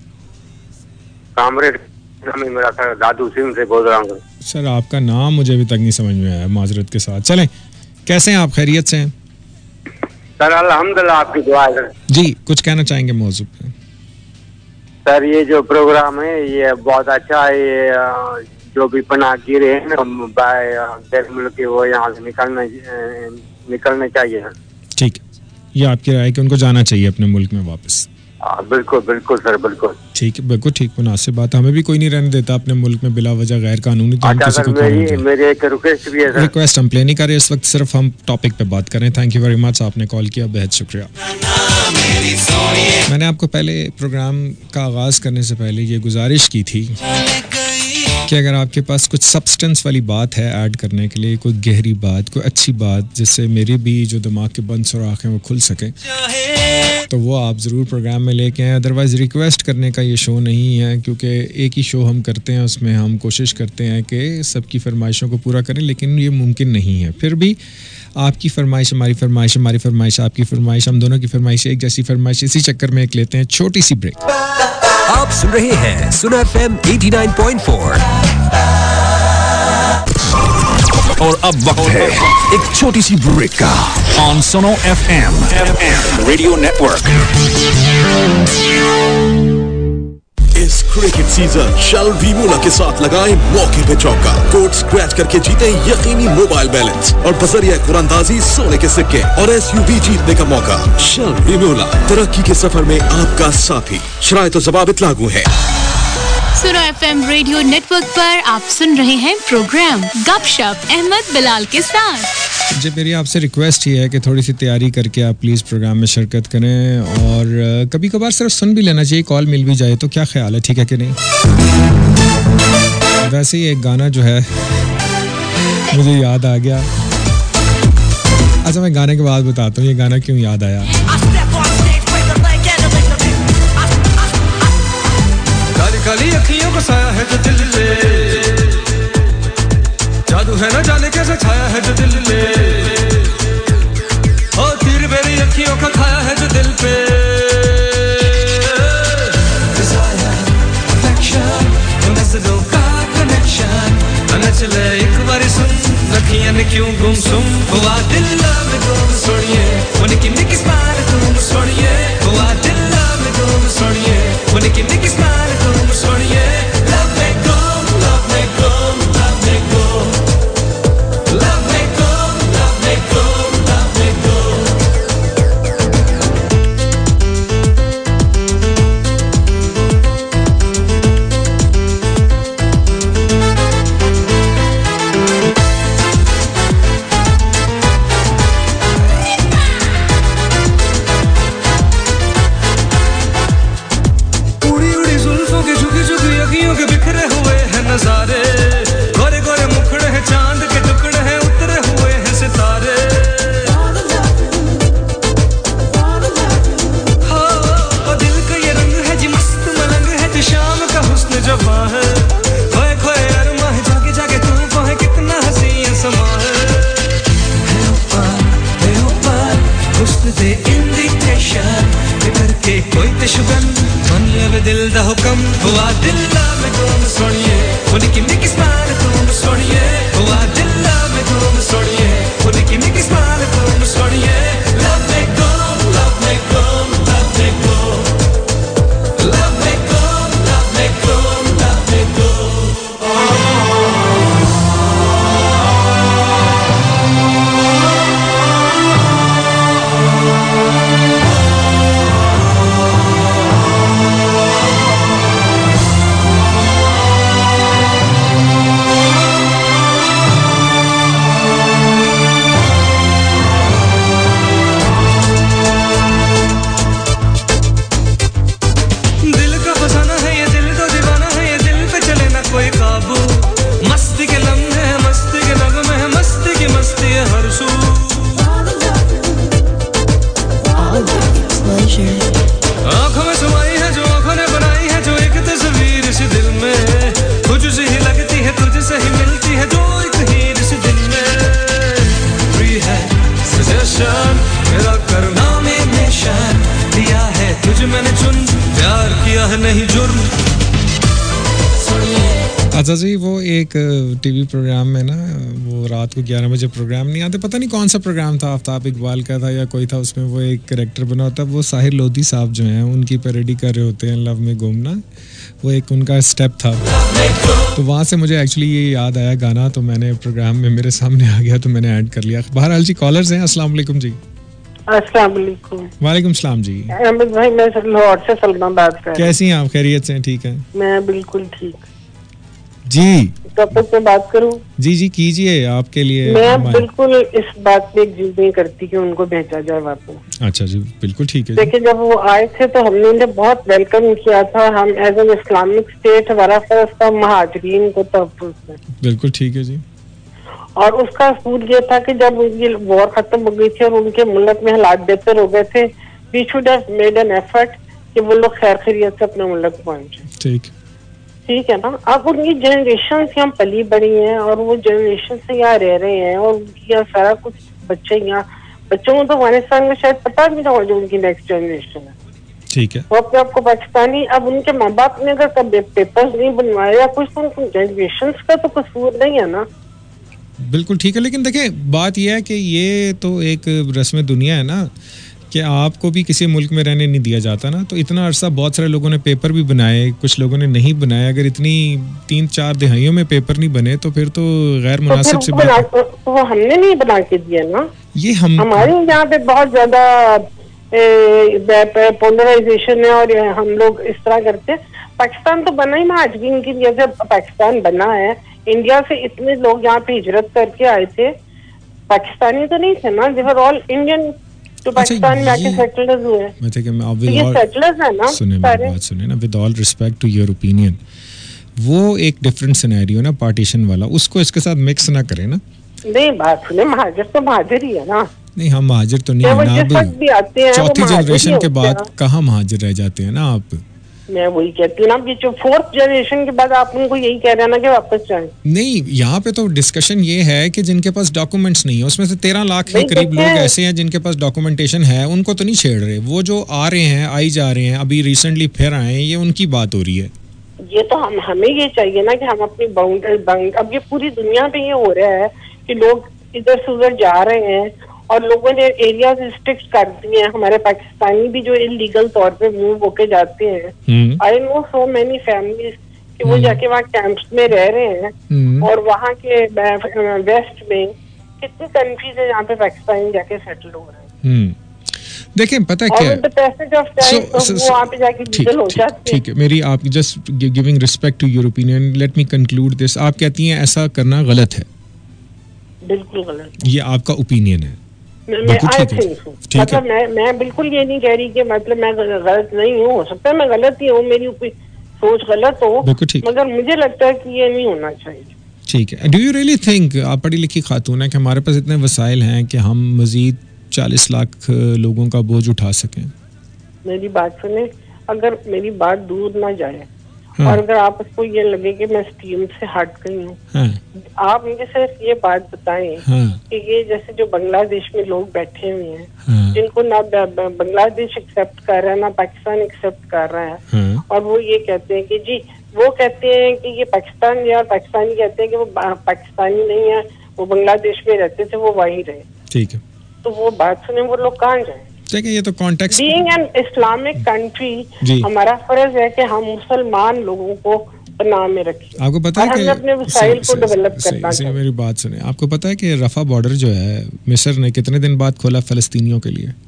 कामरेड मेरा सर दादू सिंह से बोल रहा हूँ सर। आपका नाम मुझे अभी तक नहीं समझ में आया, माजरत के साथ। चलें, कैसे हैं आप? खैरियत से हैं सर? अल्हम्दुलिल्लाह, आपकी दुआ है सर। जी, कुछ कहना चाहेंगे मौजू पे? सर, ये जो प्रोग्राम है ये बहुत अच्छा है। ये जो भी पनाहगीर है ना गैर मुल्क के, वो यहाँ से निकलने चाहिए। ठीक है, ये आपकी राय है कि उनको जाना चाहिए अपने मुल्क में वापस? बिल्कुल बिल्कुल सर, बिल्कुल ठीक है, बिल्कुल ठीक, मुनासिब बात। हमें भी कोई नहीं रहने देता अपने मुल्क में बिला वजह गैर कानूनी, तो हम किसी को मेरी एक रिक्वेस्ट भी है सर। रिक्वेस्ट हम प्ले नहीं कर रहे इस वक्त, सिर्फ हम टॉपिक पे बात करें। थैंक यू वेरी मच, आपने कॉल किया, बेहद शुक्रिया। मैंने आपको पहले प्रोग्राम का आगाज करने से पहले ये गुजारिश की थी कि अगर आपके पास कुछ सब्सटेंस वाली बात है ऐड करने के लिए, कोई गहरी बात, कोई अच्छी बात, जिससे मेरे भी जो दिमाग के बंद सुराख हैं वो खुल सके, तो वो आप ज़रूर प्रोग्राम में लेके आएँ। अदरवाइज़ रिक्वेस्ट करने का ये शो नहीं है, क्योंकि एक ही शो हम करते हैं, उसमें हम कोशिश करते हैं कि सबकी फरमाइशों को पूरा करें, लेकिन ये मुमकिन नहीं है। फिर भी आपकी फरमाइश हमारी फरमाइश, हमारी फरमाइश आपकी फरमाइश, हम दोनों की फरमाइश एक जैसी फरमाइश, इसी चक्कर में एक लेते हैं छोटी सी ब्रेक। आप सुन रहे हैं सुनो एफएम 89.4। और अब वक्त है एक छोटी सी ब्रेक का on Suno FM radio network. इस क्रिकेट सीजन शेल वीमोला के साथ लगाएं मौके पे चौका। कोड स्क्रैच करके जीतें यकीनी मोबाइल बैलेंस और बजरिया कुरानदाजी सोने के सिक्के और SUV जीतने का मौका। शेल वीमोला, तरक्की के सफर में आपका साथी। शराइत और ज़वाबित लागू है। सुनो FM रेडियो नेटवर्क पर आप सुन रहे हैं प्रोग्राम गपशप अहमद बिलाल के साथ। जी, मेरी आपसे रिक्वेस्ट ही है कि थोड़ी सी तैयारी करके आप प्लीज़ प्रोग्राम में शिरकत करें और कभी कभार सिर्फ सुन भी लेना चाहिए, कॉल मिल भी जाए तो क्या ख्याल है, ठीक है कि नहीं? वैसे ही एक गाना जो है मुझे याद आ गया। अच्छा, मैं गाने के बाद बताता हूँ ये गाना क्यों याद आया। काली अखियों को साया है जो दिल ले, जादू है ना जाने कैसे छाया है जो दिल ले, ओ तीर मेरी अखियों का खाया है जो दिल पे। नजरों का कनेक्शन न चले एक बार सुन, अखियां ने क्यों गुमसुम हुआ दिल में गुम सोनिए, उनकी निकी स्माइल तुम सोनिए, हुआ दिल में गुम सोनिए, उनकी निकी स्माइल तुम सोनिए। Love me go, love me go, love me go, love me go, love me go, love me go. नजारे गोरे गोरे मुखड़े हैं, चांद के टुकड़े हैं, उतरे हुए हैं सितारे। हाँ, दिल का ये रंग है जी मस्त मलंग है जी, शाम का हुस्न जवां है, खोए खोए अरमा है, जागे जागे तू है, कितना हसीन समा है ऊपर हुस्न दे इंडिकेशन करके कोई तशुगन मन ले दिल दा हुक्म, हुआ दिल में गुम सोनिए, उनकी निकी स्माइल तुम सोनिए, हुआ दिल में गुम सोनिए, उनकी निकी स्माइल तुम सोनिए। Love me go, love me go, love me go, love me go, love me go, love me go. आंखों में समाई है जो आंखों ने बनाई है, जो एक तस्वीर इस दिल में तुझसे ही लगती है, तुझसे ही मिलती है, जो एक हीर इस दिल में फ्री है सजेशन मेरा करना में निशान दिया है, तुझे मैंने चुन प्यार किया है नहीं जुर्म। अच्छा जी, वो एक टीवी प्रोग्राम में ना, वो रात को 11 बजे प्रोग्राम नहीं आते, पता नहीं कौन सा प्रोग्राम था, आफ्ताब इकबाल का था या कोई था, उसमें वो एक कैरेक्टर बना होता है, वो साहिर लोधी साहब जो हैं उनकी पैरोडी कर रहे होते हैं लव में घूमना, वो एक उनका स्टेप था। तो वहाँ से मुझे एक्चुअली ये याद आया गाना, तो मैंने प्रोग्राम में मेरे सामने आ गया तो मैंने ऐड कर लिया। बहरहाल जी, कॉलर्स हैं। अस्सलाम वालेकुम जी। अस्सलाम वालेकुम। वालेकुम सलाम जी। अहमद भाई, मैं लाहौर से सलमा बात कर रही हूँ। कैसी हैं आप? खैरियत से हैं? ठीक है, मैं बिल्कुल ठीक जी। टॉपिक पे बात करूं? जी जी कीजिए, आपके लिए। मैं बिल्कुल इस बात पे जिद नहीं करती कि उनको भेजा जाए वापस। अच्छा जी, बिल्कुल ठीक है। देखिए, जब वो आए थे तो हमने उन्हें बहुत वेलकम किया था, हम एज एन इस्लामिक स्टेट हमारा फर्स्ट था महाजरीन को तहफ़्फ़ुज़ में। बिल्कुल ठीक है जी। और उसका असूल ये था कि जब उनकी वॉर खत्म हो गई थी और उनके मुल्क में हालात बेहतर हो गए थे, we should have made an effort कि वो लोग खैर खैरियत से अपने मुल्क पहुंचे। ठीक है ना। अब उनकी जनरेशन से हम पली बड़ी हैं और वो जनरेशन से यहाँ रह रहे हैं और उनकी यहाँ सारा कुछ बच्चे यहाँ, बच्चों को तो अफगानिस्तान में शायद पता भी ना हो जो उनकी नेक्स्ट जनरेशन है। ठीक है। वो अपने आपको पाकिस्तानी, अब उनके माँ बाप ने अगर कभी पेपर्स नहीं बनवाए या कुछ, तो जनरेशन का तो कसूर नहीं है ना। बिल्कुल ठीक है, लेकिन देखें बात यह है कि ये तो एक रस्म दुनिया है ना कि आपको भी किसी मुल्क में रहने नहीं दिया जाता ना, तो इतना अरसा बहुत सारे लोगों ने पेपर भी बनाए, कुछ लोगों ने नहीं बनाए। अगर इतनी 3-4 दिहाइयों में पेपर नहीं बने तो फिर तो गैर मुनासिब से बात। वो हमने नहीं बना के दिया ना, ये हमारे यहाँ पे बहुत ज्यादा पोलराइजेशन है और हम लोग इस तरह करते हैं। पाकिस्तान तो बना ही महाजरीन की वजह से पाकिस्तान बना है। इंडिया से इतने लोग यहाँ पे हिजरत करके आए थे, पाकिस्तानी तो नहीं थे ना, दे वर ऑल इंडियन, तो पाकिस्तान में आके सेटलर्स हुए। ये सेटलर्स है ना। सुने मेरी बात सुने ना, with all respect to your opinion, वो एक डिफरेंट सिनेरियो ना पार्टीशन वाला, उसको इसके साथ मिक्स ना करें ना। नहीं बात सुने, महाजर तो महाजर ही है ना। नहीं हम महाजर तो नहीं है ना, अब चौथी जनरेशन के बाद कहाँ महाजर रह जाते हैं ना आप। मैं वही कहती हूँ ना कि जो 4th जनरेशन के बाद आप उनको यही कह रहे हैं ना कि वापस जाएं। नहीं, यहाँ पे तो डिस्कशन ये है कि जिनके पास डॉक्यूमेंट्स नहीं है, उसमें से 13 लाख के करीब लोग ऐसे हैं जिनके पास डॉक्यूमेंटेशन है, उनको तो नहीं छेड़ रहे। वो जो आ रहे हैं, आई जा रहे हैं, अभी रिसेंटली फिर आए हैं, ये उनकी बात हो रही है। ये तो हमें ये चाहिए ना कि हम अपनी बाउंड्री, अब ये पूरी दुनिया पे ये हो रहा है कि लोग इधर से उधर जा रहे हैं और लोगों ने एरियाज रिस्ट्रिक्ट कर दिए हैं। हमारे पाकिस्तानी भी जो इलीगल तौर पे मूव होके जाते हैं, I know so many families कि वो जाके वहाँ कैंप्स में रह रहे हैं और वहाँ के वेस्ट में कितनी कंट्रीज है जहाँ पे पाकिस्तानी जाके सेटल हो रहे हैं। देखें पता है क्या, ठीक है मेरी, आप just giving respect to your opinion, let me conclude this. आप कहती हैं ऐसा करना गलत है। बिल्कुल गलत, ये आपका ओपिनियन है। मतलब मैं बिल्कुल ये नहीं कह रही कि मतलब मैं गलत नहीं हूँ, हो सकता है मैं गलत ही हूँ, मेरी सोच गलत हो, मगर मुझे लगता है कि ये नहीं होना चाहिए। ठीक है। डू यू रियली थिंक, आप पढ़ी लिखी खातून है, कि हमारे पास इतने वसाइल हैं कि हम मजीद 40 लाख लोगों का बोझ उठा सकें? मेरी बात सुने, अगर मेरी बात दूर ना जाए और अगर आपको ये लगे कि मैं स्ट्रीम से हट गई हूँ, आप मुझे सिर्फ ये बात बताएं कि ये जैसे जो बांग्लादेश में लोग बैठे हुए हैं, जिनको ना बांग्लादेश एक्सेप्ट कर रहा है ना पाकिस्तान एक्सेप्ट कर रहा है, और वो ये कहते हैं कि जी, वो कहते हैं कि ये पाकिस्तान है और पाकिस्तानी कहते हैं कि वो पाकिस्तानी नहीं है, वो बांग्लादेश में रहते थे, वो वहीं रहे। ठीक है, तो वो बात सुने, वो लोग कहाँ जाए? देखिए ये तो context, being an Islamic country हमारा फर्ज है कि हम मुसलमान लोगों को पनाह में रखें। आपको पता है कि अपने वसाइल को डेवलप करना चाहिए। मेरी बात सुने, आपको पता है कि रफा बॉर्डर जो है मिस्र ने कितने दिन बाद खोला फलस्तीनियों के लिए?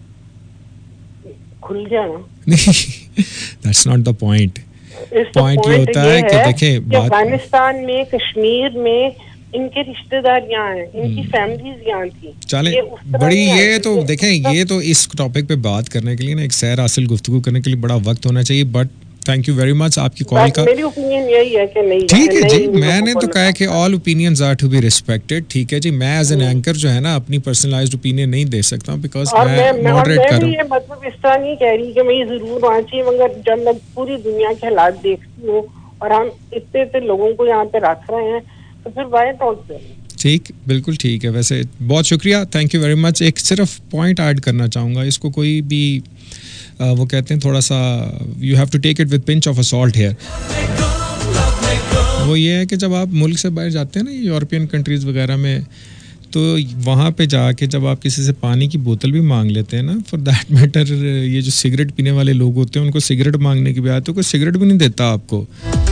खुल गया ना? नहीं, that's not the point. Point ये होता है कि देखें, अफगानिस्तान में, कश्मीर में इनके रिश्तेदार यहाँ हैं, इनकी फैमिलीज यहाँ थी। चले बड़ी, ये तो देखें, ये तो इस टॉपिक पे बात करने के लिए ना, एक सैर हासिल गुफ्तगू करने के लिए बड़ा वक्त होना चाहिए। But thank you very much आपकी कॉल का। मेरी ओपिनियन यही है कि नहीं, ठीक है जी, मैंने तो कहा कि all opinions are to be respected. ठीक है जी, मैं एज एन एंकर जो है ना अपनी पर्सनलाइज्ड ओपिनियन नहीं दे सकता, बिकॉज मैं मॉडरेट कर रहा हूँ। मतलब इस तरह नहीं कह रही कि मैं जरूर वहाँ चाहिए, मगर जब मैं पूरी दुनिया के हालात देखती हूँ और हम इतने लोगों को यहाँ पे रख रहे हैं, तो फिर वाई नॉट? ठीक, बिल्कुल ठीक है। वैसे बहुत शुक्रिया, थैंक यू वेरी मच। एक सिर्फ पॉइंट ऐड करना चाहूँगा, इसको कोई भी वो कहते हैं थोड़ा सा, you have to take it with pinch of a salt here. वो ये है कि जब आप मुल्क से बाहर जाते हैं ना, यूरोपियन कंट्रीज़ वगैरह में, तो वहाँ पे जाके जब आप किसी से पानी की बोतल भी मांग लेते हैं ना, फॉर दैट मैटर ये जो सिगरेट पीने वाले लोग होते हैं, उनको सिगरेट मांगने की भी आदत है, कोई सिगरेट भी नहीं देता आपको।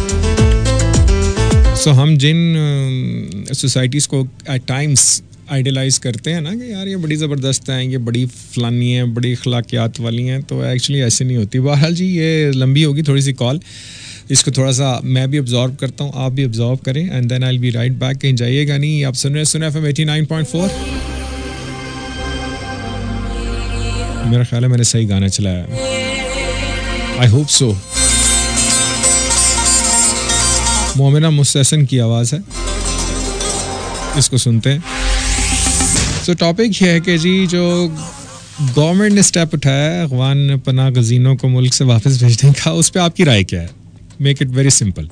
सो हम जिन सोसाइटीज़ को एट टाइम्स आइडियलाइज करते हैं ना कि यार ये बड़ी ज़बरदस्त हैं, ये बड़ी फलानी हैं, बड़ी अखलाकियात वाली हैं, तो एक्चुअली ऐसे नहीं होती। बहरहाल जी, ये लंबी होगी थोड़ी सी कॉल, इसको थोड़ा सा मैं भी ऑब्जॉर्व करता हूँ, आप भी ऑब्जॉर्व करें, and then I will be right back. कहीं जाइएगा नहीं, आप सुन रहे हैं सुन FM 89.4। मेरा ख्याल है मैंने सही गाना चलाया, I hope so. Momina Mustehsan की आवाज़ है, इसको सुनते हैं। तो टॉपिक ये है कि जी, जो गवर्नमेंट ने स्टेप उठाया है अफगान पनाह गज़ीनों को मुल्क से वापस भेजने का, उस पर आपकी राय क्या है? Make it very simple.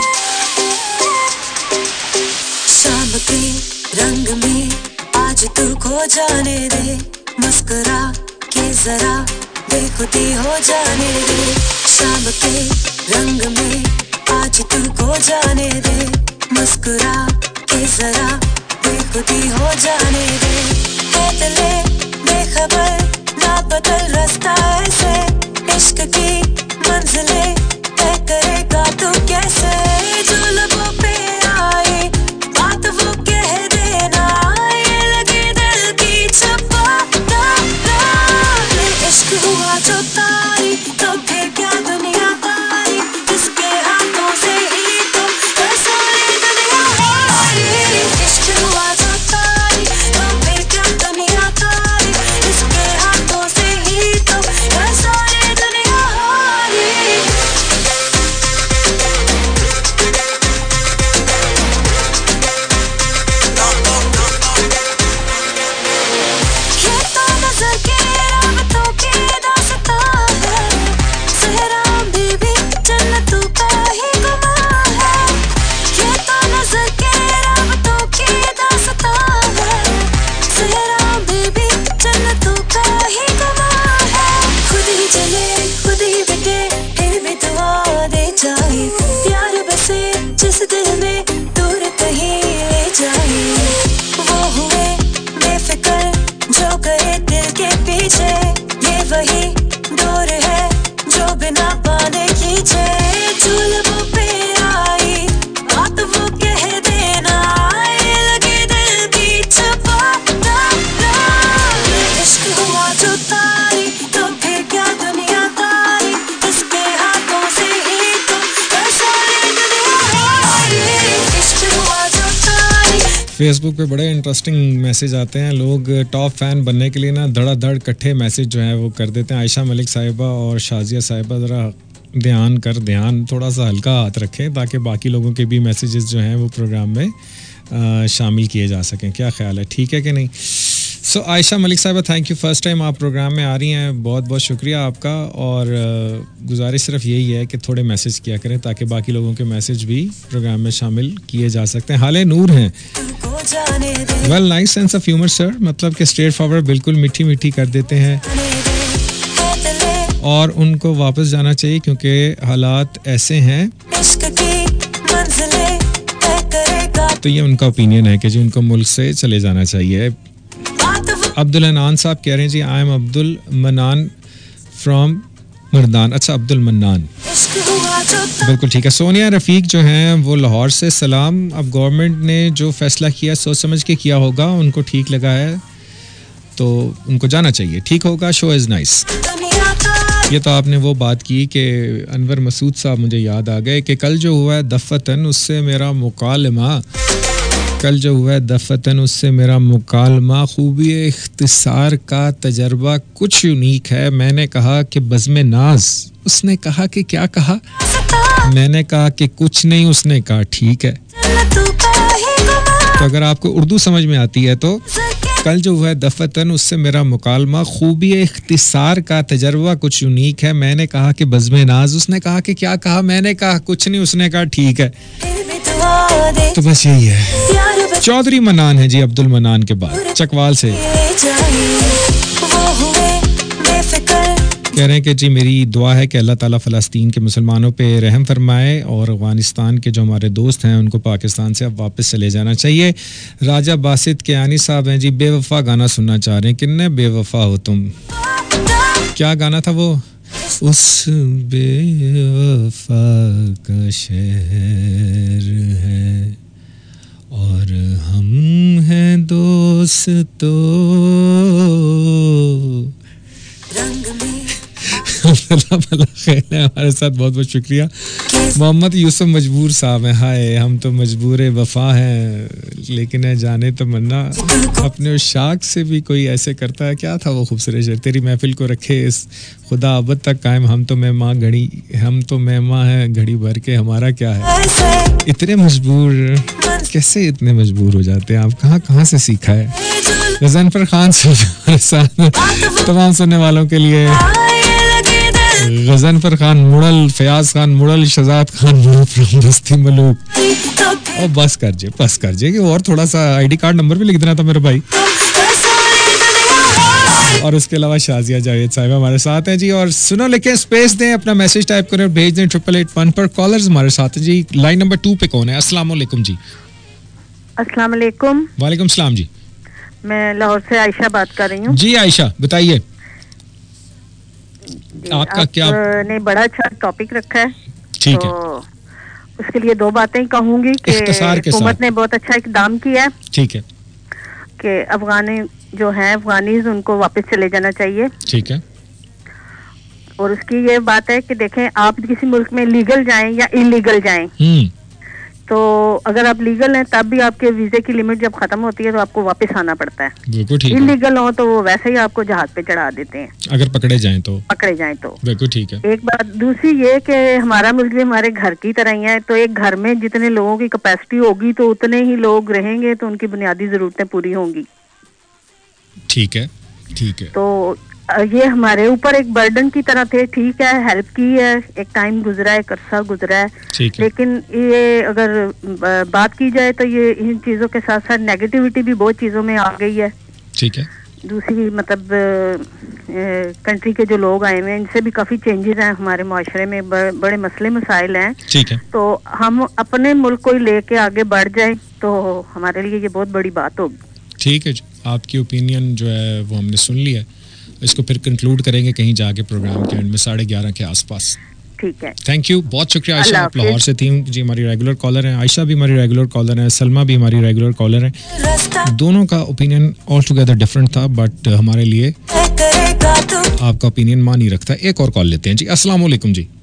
शाम के रंग में आज तू जाने दे, मुस्कुरा के जरा बेखुदी हो जाने दे, शाम के रंग में आज तू खो जाने दे, मुस्कुरा के जरा बेखुदी हो जाने दे, बदले बेखबर ना बदल रास्ता ऐसे, इश्क की मंजिलें तय करेगा तू कैसे, जो लबों पे आए बात वो कह देना, ये लगे दिल की चपाता, इश्क हुआ जो तारी तो फिर क्या दुनिया तारी, इसके हाथों से ही तो सारी दुनिया हारी, इश्क हुआ जो तारी तो फिर क्या दुनिया तारी, इसके हाथों से ही तो सारी दुनिया हारी। ये तो नजर के राबतों की दास्तां है, सहरा बीबी जन्नतों का ही गुमा है, ये तो नजर के राबतों की दास्तां है, सहरा बीबी जन्नतों का ही गुमा है, खुद ही चले खुद ही बिके फिर भी दुआ दे जाए, प्यार बसे जिस दिल में दूर कहीं ले जाए, वो हुए बेफिक्र जो गए दिल के पीछे, ये वही डोर है जो बिना बांधे खींचे, जो लबों पे आई बात वो कह देना, ये लगे दिल की चपाता, इश्क हुआ जो तारी तो फिर क्या दुनिया तारी, इसके हाथों से ही तो सारी दुनिया हारी, इश्क हुआ जो तारी। फेसबुक पे बड़े इंटरेस्टिंग मैसेज आते हैं, लोग टॉप फैन बनने के लिए ना धड़ाधड़ इकट्ठे मैसेज जो है वो कर देते हैं। आयशा मलिक साहिबा और शाजिया साहिबा ज़रा ध्यान थोड़ा सा हल्का हाथ रखें ताकि बाकी लोगों के भी मैसेजेस जो हैं वो प्रोग्राम में शामिल किए जा सकें। क्या ख्याल है, ठीक है कि नहीं? सो आयशा मलिक साहिबा, थैंक यू, फर्स्ट टाइम आप प्रोग्राम में आ रही हैं, बहुत बहुत शुक्रिया आपका। और गुजारिश सिर्फ यही है कि थोड़े मैसेज किया करें ताकि बाकी लोगों के मैसेज भी प्रोग्राम में शामिल किए जा सकते हैं। हाले नूर हैं, well nice sense of humour sir, मतलब कि स्ट्रेट फॉरवर्ड, बिल्कुल मीठी मीठी कर देते हैं और उनको वापस जाना चाहिए क्योंकि हालात ऐसे हैं। तो ये उनका ओपिनियन है कि जी उनको मुल्क से चले जाना चाहिए। अब्दुल अनान साहब कह रहे हैं जी I am Abdul Mannan from Mardan. अच्छा, अब्दुल मन्नान, बिल्कुल ठीक है। सोनिया रफ़ीक जो हैं वो लाहौर से, सलाम। अब गवर्नमेंट ने जो फैसला किया सोच समझ के किया होगा, उनको ठीक लगा है तो उनको जाना चाहिए, ठीक होगा। Show is nice. ये तो आपने वो बात की कि अनवर मसूद साहब मुझे याद आ गए कि कल जो हुआ है दफ़तन उससे मेरा मुकालमा, कल जो हुआ है दफ़तन उससे मेरा मुकालमा, खूबी इख्तिसार का तजर्बा कुछ यूनिक है। मैंने कहा कि बज़्म नाज, उसने कहा कि क्या कहा, मैंने कहा कि कुछ नहीं, उसने कहा ठीक है। तो अगर आपको उर्दू समझ में आती है तो कल जो हुआ है दफ़तन उससे मेरा मुकालमा, खूबी इख्तिसार का तजर्बा कुछ यूनिक है। मैंने कहा कि बज़्म नाज, उसने कहा कि क्या कहा, मैंने कहा कुछ नहीं, उसने कहा ठीक है। तो बस यही है। चौधरी मन्नान है जी, अब्दुल मन्नान के बाद, चकवाल से। कह रहे हैं कि जी मेरी दुआ है कि अल्लाह ताला फ़लस्तीन के मुसलमानों पे रहम फरमाए और अफ़गानिस्तान के जो हमारे दोस्त हैं उनको पाकिस्तान से अब वापस चले जाना चाहिए। राजा बासित के आनी साहब हैं जी, बेवफा गाना सुनना चाह रहे हैं। किन्ने बेवफा हो तुम, क्या गाना था वो? उस बेवफा का शहर है और हम हैं दोस्तों। भला खैर है, हमारे साथ बहुत बहुत शुक्रिया। मोहम्मद यूसुफ मजबूर साहब हैं, हाय हम तो मजबूर वफा हैं लेकिन है जाने तो मन्ना, अपने उस शाख से भी कोई ऐसे करता है। क्या था वो खूबसूरत शेर, तेरी महफिल को रखे इस खुदा अबद तक कायम, हम तो मेहमान घड़ी, हम तो मेहमान हैं घड़ी भर के, हमारा क्या है। इतने मजबूर, कैसे इतने मजबूर हो जाते हैं आप, कहाँ कहाँ से सीखा है? गजनफर खान से हमारे साथ तमाम सुनने वालों के लिए गजनफर खान मुड़ल, फयाज खान मुड़ल, शहजाद खान मुड़ल, दस्ती मलूक। और बस कर जे कि और थोड़ा सा आईडी कार्ड नंबर भी लिख देना था मेरे भाई। और उसके अलावा शाजिया जावेद साहब हमारे साथ हैं जी। और सुनो लेकिन स्पेस दें, अपना मैसेज टाइप करें और भेज दें 8881 पर। कॉलर्स हमारे साथ हैं जी। लाइन नंबर 2 पे कौन है? अस्सलाम वालेकुम जी। अस्सलाम वालेकुम। वालेकुम सलाम जी। मैं लाहौर से आयशा बात कर रही हूँ। जी आयशा बताइए आपका क्या ने बड़ा अच्छा टॉपिक रखा है। ठीक तो है, उसके लिए 2 बातें कहूंगी कि हुकूमत ने बहुत अच्छा इकदाम किया है। ठीक है कि अफगानी जो हैं अफगानीज उनको वापस चले जाना चाहिए। ठीक है। और उसकी ये बात है कि देखें आप किसी मुल्क में लीगल जाएं या इलीगल जाएं, तो अगर आप लीगल हैं तब भी आपके वीजे की लिमिट जब खत्म होती है तो आपको वापस आना पड़ता है। बिल्कुल ठीक है। इलीगल हो तो वो वैसे ही आपको जहाज पे चढ़ा देते हैं अगर पकड़े जाएं तो। बिल्कुल ठीक है। एक बात दूसरी ये कि हमारा मुल्क भी हमारे घर की तरह ही है, तो एक घर में जितने लोगों की कैपेसिटी होगी तो उतने ही लोग रहेंगे, तो उनकी बुनियादी जरूरतें पूरी होंगी। ठीक है ठीक है। तो ये हमारे ऊपर एक बर्डन की तरह थे। ठीक है, हेल्प की है, एक टाइम गुजरा है, एक अरसा गुजरा है, लेकिन ये अगर बात की जाए तो ये इन चीजों के साथ साथ नेगेटिविटी भी बहुत चीजों में आ गई है। ठीक है। दूसरी मतलब कंट्री के जो लोग आए हुए हैं इनसे भी काफी चेंजेस हैं हमारे माशरे में, बड़े मसले मसाइल हैं। ठीक है। तो हम अपने मुल्क को ही लेके आगे बढ़ जाए तो हमारे लिए ये बहुत बड़ी बात होगी। ठीक है, आपकी ओपिनियन जो है वो हमने सुन लिया है, इसको फिर कंक्लूड करेंगे कहीं जाके प्रोग्राम के एंड में 11:30 के आसपास। ठीक है, थैंक यू, बहुत शुक्रिया आयशा, आप लाहौर से थी जी, हमारी रेगुलर कॉलर हैं। आयशा भी हमारी रेगुलर कॉलर है, सलमा भी हमारी रेगुलर कॉलर है। दोनों का ओपिनियन ऑल टुगेदर डिफरेंट था, बट हमारे लिए आपका ओपिनियन मान ही रखता है। एक और कॉल लेते हैं जी। अस्सलाम वालेकुम जी।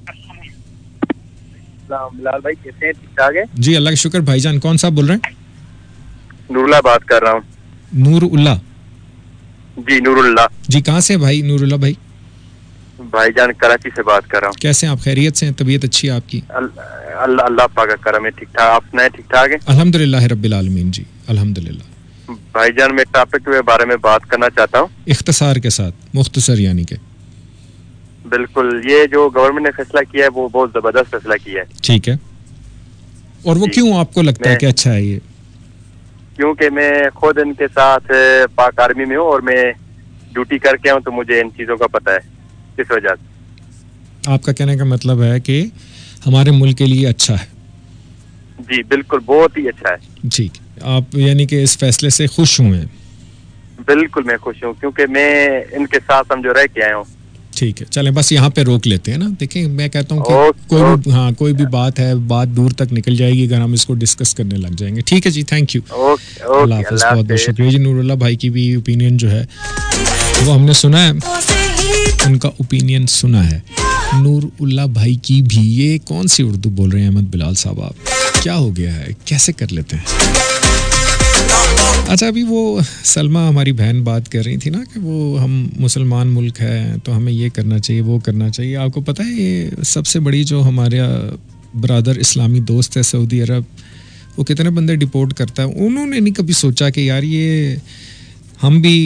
बिलाल भाई कैसे हैं? ठीक ठाक है जी, अल्लाह का शुक्र। भाईजान कौन साहब बोल रहे हैं? नूरुल्लाह बात कर रहा हूँ। नूरुल्लाह जी, नूरुल्लाह जी। कहाँ से भाई नूरुल्लाह भाई? भाईजान कराची से बात कर रहा हूँ। कैसे हैं आप? खैरियत से हैं? तबीयत अच्छी है आपकी? अल्लाह पाक का करम है, ठीक ठाक। आप सुनाए, ठीक ठाक है? अल्हम्दुलिल्लाह रब्बिल आलमीन जी, अल्हम्दुलिल्लाह। भाईजान मैं टॉपिक के बारे में बात करना चाहता हूँ, इख्तिसार के साथ, मुख्तसर यानी के। बिल्कुल, ये जो गवर्नमेंट ने फैसला किया है वो बहुत जबरदस्त फैसला किया है। ठीक है, और वो क्यों आपको लगता है कि अच्छा है ये? क्योंकि मैं खुद इनके साथ पाक आर्मी में हूँ और मैं ड्यूटी करके हूँ, तो मुझे इन चीजों का पता है। किस वजह से? आपका कहने का मतलब है कि हमारे मुल्क के लिए अच्छा है? जी बिल्कुल, बहुत ही अच्छा है। ठीक, आप यानी कि इस फैसले से खुश हुए हैं? बिल्कुल मैं खुश हूँ, क्योंकि मैं इनके साथ समझो रह के आया हूँ। ठीक है, चलें बस यहाँ पे रोक लेते हैं ना। देखें, मैं कहता हूँ कि कोई भी बात है, बात दूर तक निकल जाएगी अगर हम इसको डिस्कस करने लग जाएंगे। ठीक है जी, थैंक यू, अल्लाह हाफ़िज़। बहुत बहुत शुक्रिया जी। नूरुल्लाह भाई की भी ओपिनियन जो है वो हमने सुना है, उनका ओपिनियन सुना है। नूरुल्लाह भाई की भी। ये कौन सी उर्दू बोल रहे हैं अहमद बिलाल साहब? आप क्या हो गया है, कैसे कर लेते हैं? अच्छा, अभी वो सलमा हमारी बहन बात कर रही थी ना कि वो हम मुसलमान मुल्क है तो हमें ये करना चाहिए, वो करना चाहिए। आपको पता है ये सबसे बड़ी जो हमारे ब्रदर इस्लामी दोस्त है सऊदी अरब, वो कितने बंदे डिपोर्ट करता है। उन्होंने नहीं कभी सोचा कि यार ये हम भी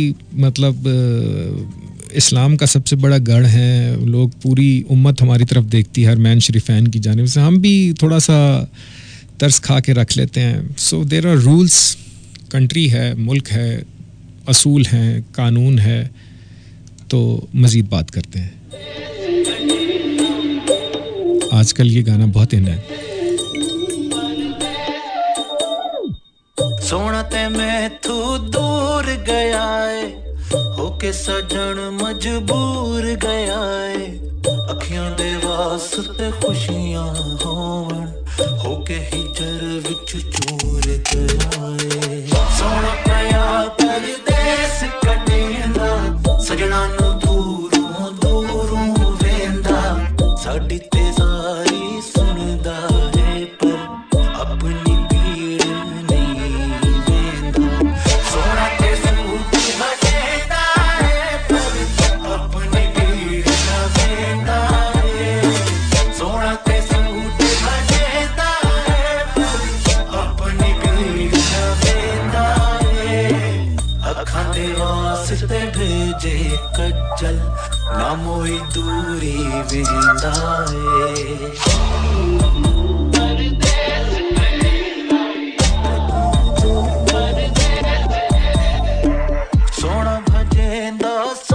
मतलब इस्लाम का सबसे बड़ा गढ़ है, लोग पूरी उम्मत हमारी तरफ देखती है हरमैन शरीफैन की जानिब से, हम भी थोड़ा सा तरस खा के रख लेते हैं। So there are rules, country है, मुल्क है, असूल हैं, कानून है, तो मज़ीद बात करते हैं। आजकल ये गाना बहुत इन है। सोना ते मैं तू दूर गया है, होके सजन मजबूर गया है, अखियां दे वास्ते खुशियां होवन, होके हिजर विच चूर गया है। सोना पया परदेस कटेंदा, सजना नू दूरों दूरों वेंदा, साडी तेजारी सुनदा है पर अपनी पीड़ नहीं वेंदा। सोना ते सूट बजेंदा है पर अपनी पीड़ ना वेंदा है। सोना ते सूट बजेंदा है पर अपनी पीड़ ना वेंदा है। अखां दे वास्ते भेजे कज्जल, ना मोई दूरी वेंदा है। सोना भजेंदा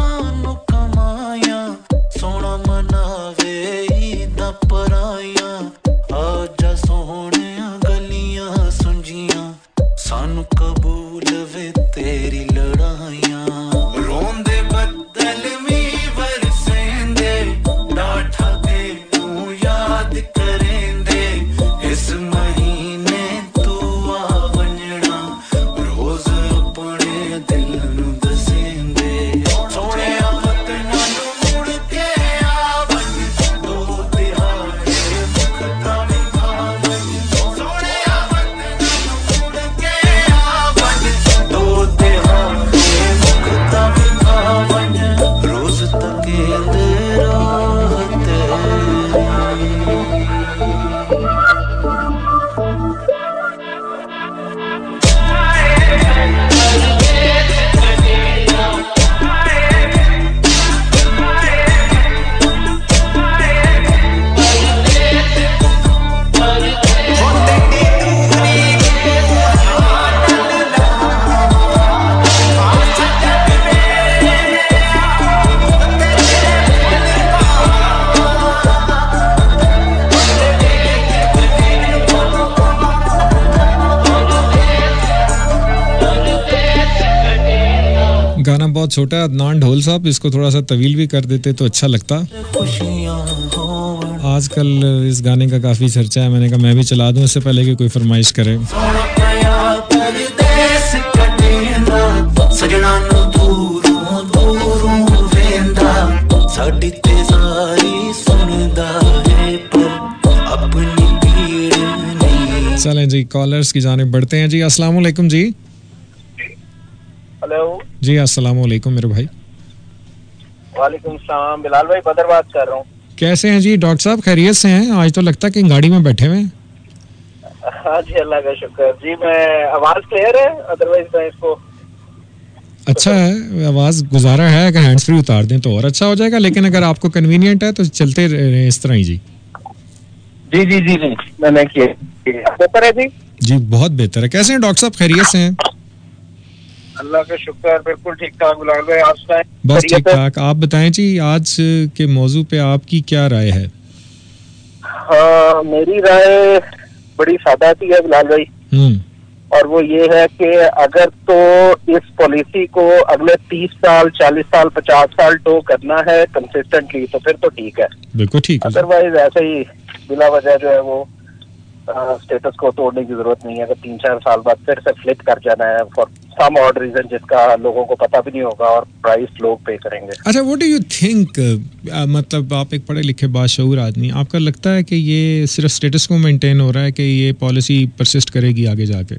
बहुत छोटा है, अदनान ढोल साहब, इसको थोड़ा सा तवील भी कर देते तो अच्छा लगता। आजकल इस गाने का काफ़ी चर्चा है, मैंने कहा मैं भी चला दूं इससे पहले कि कोई फरमाइश करे। चलें जी, कॉलर्स की जानिब बढ़ते हैं जी। अस्सलाम वालेकुम जी। हेलो जी, अस्सलाम वालेकुम मेरे भाई। वालेकुम सलाम, बिलाल भाई बदर बात कर रहा हूँ। कैसे हैं जी डॉक्टर साहब, खैरियत से हैं? आज तो लगता है कि गाड़ी में बैठे हुए हैं। हाँ जी, अल्लाह का शुक्र जी। मैं आवाज क्लियर है? अदरवाइज मैं इसको अच्छा है, आवाज गुजारा है, अगर हैंड्स फ्री उतार दें तो और अच्छा हो जाएगा, लेकिन अगर आपको कन्वीनियंट है तो चलते रहे इस तरह ही जी। जी जी जी जी, मैंने किया। बेहतर है जी? जी बहुत बेहतर है। कैसे हैं डॉक्टर साहब, खैरियत से हैं? अल्लाह का शुक्र, बिल्कुल ठीक ठाक। बिलाल भाई आप सुनाएं? बस ठीक ठाक। आप बताएं जी, आज के मौजू पे आपकी क्या राय है? हाँ, मेरी राय बड़ी सादा सी है बिलाल भाई, और वो ये है कि अगर तो इस पॉलिसी को अगले 30 साल 40 साल 50 साल टो करना है कंसिस्टेंटली तो फिर तो ठीक है, बिल्कुल ठीक है। अदरवाइज ऐसे ही बिला वजह जो है वो स्टेटस को तोड़ने की जरूरत नहीं है। अगर 3-4 साल बाद फिर से फ्लिप कर जाना है फॉर सम ऑड रीजन जिसका लोगों को पता भी नहीं होगा और प्राइस लोग पे करेंगे। अच्छा, व्हाट डू यू थिंक, मतलब आप एक पढ़े लिखे बाशऊर आदमी, आपका लगता है कि ये सिर्फ स्टेटस को मेंटेन हो रहा है कि ये पॉलिसी परसिस्ट करेगी आगे जाके?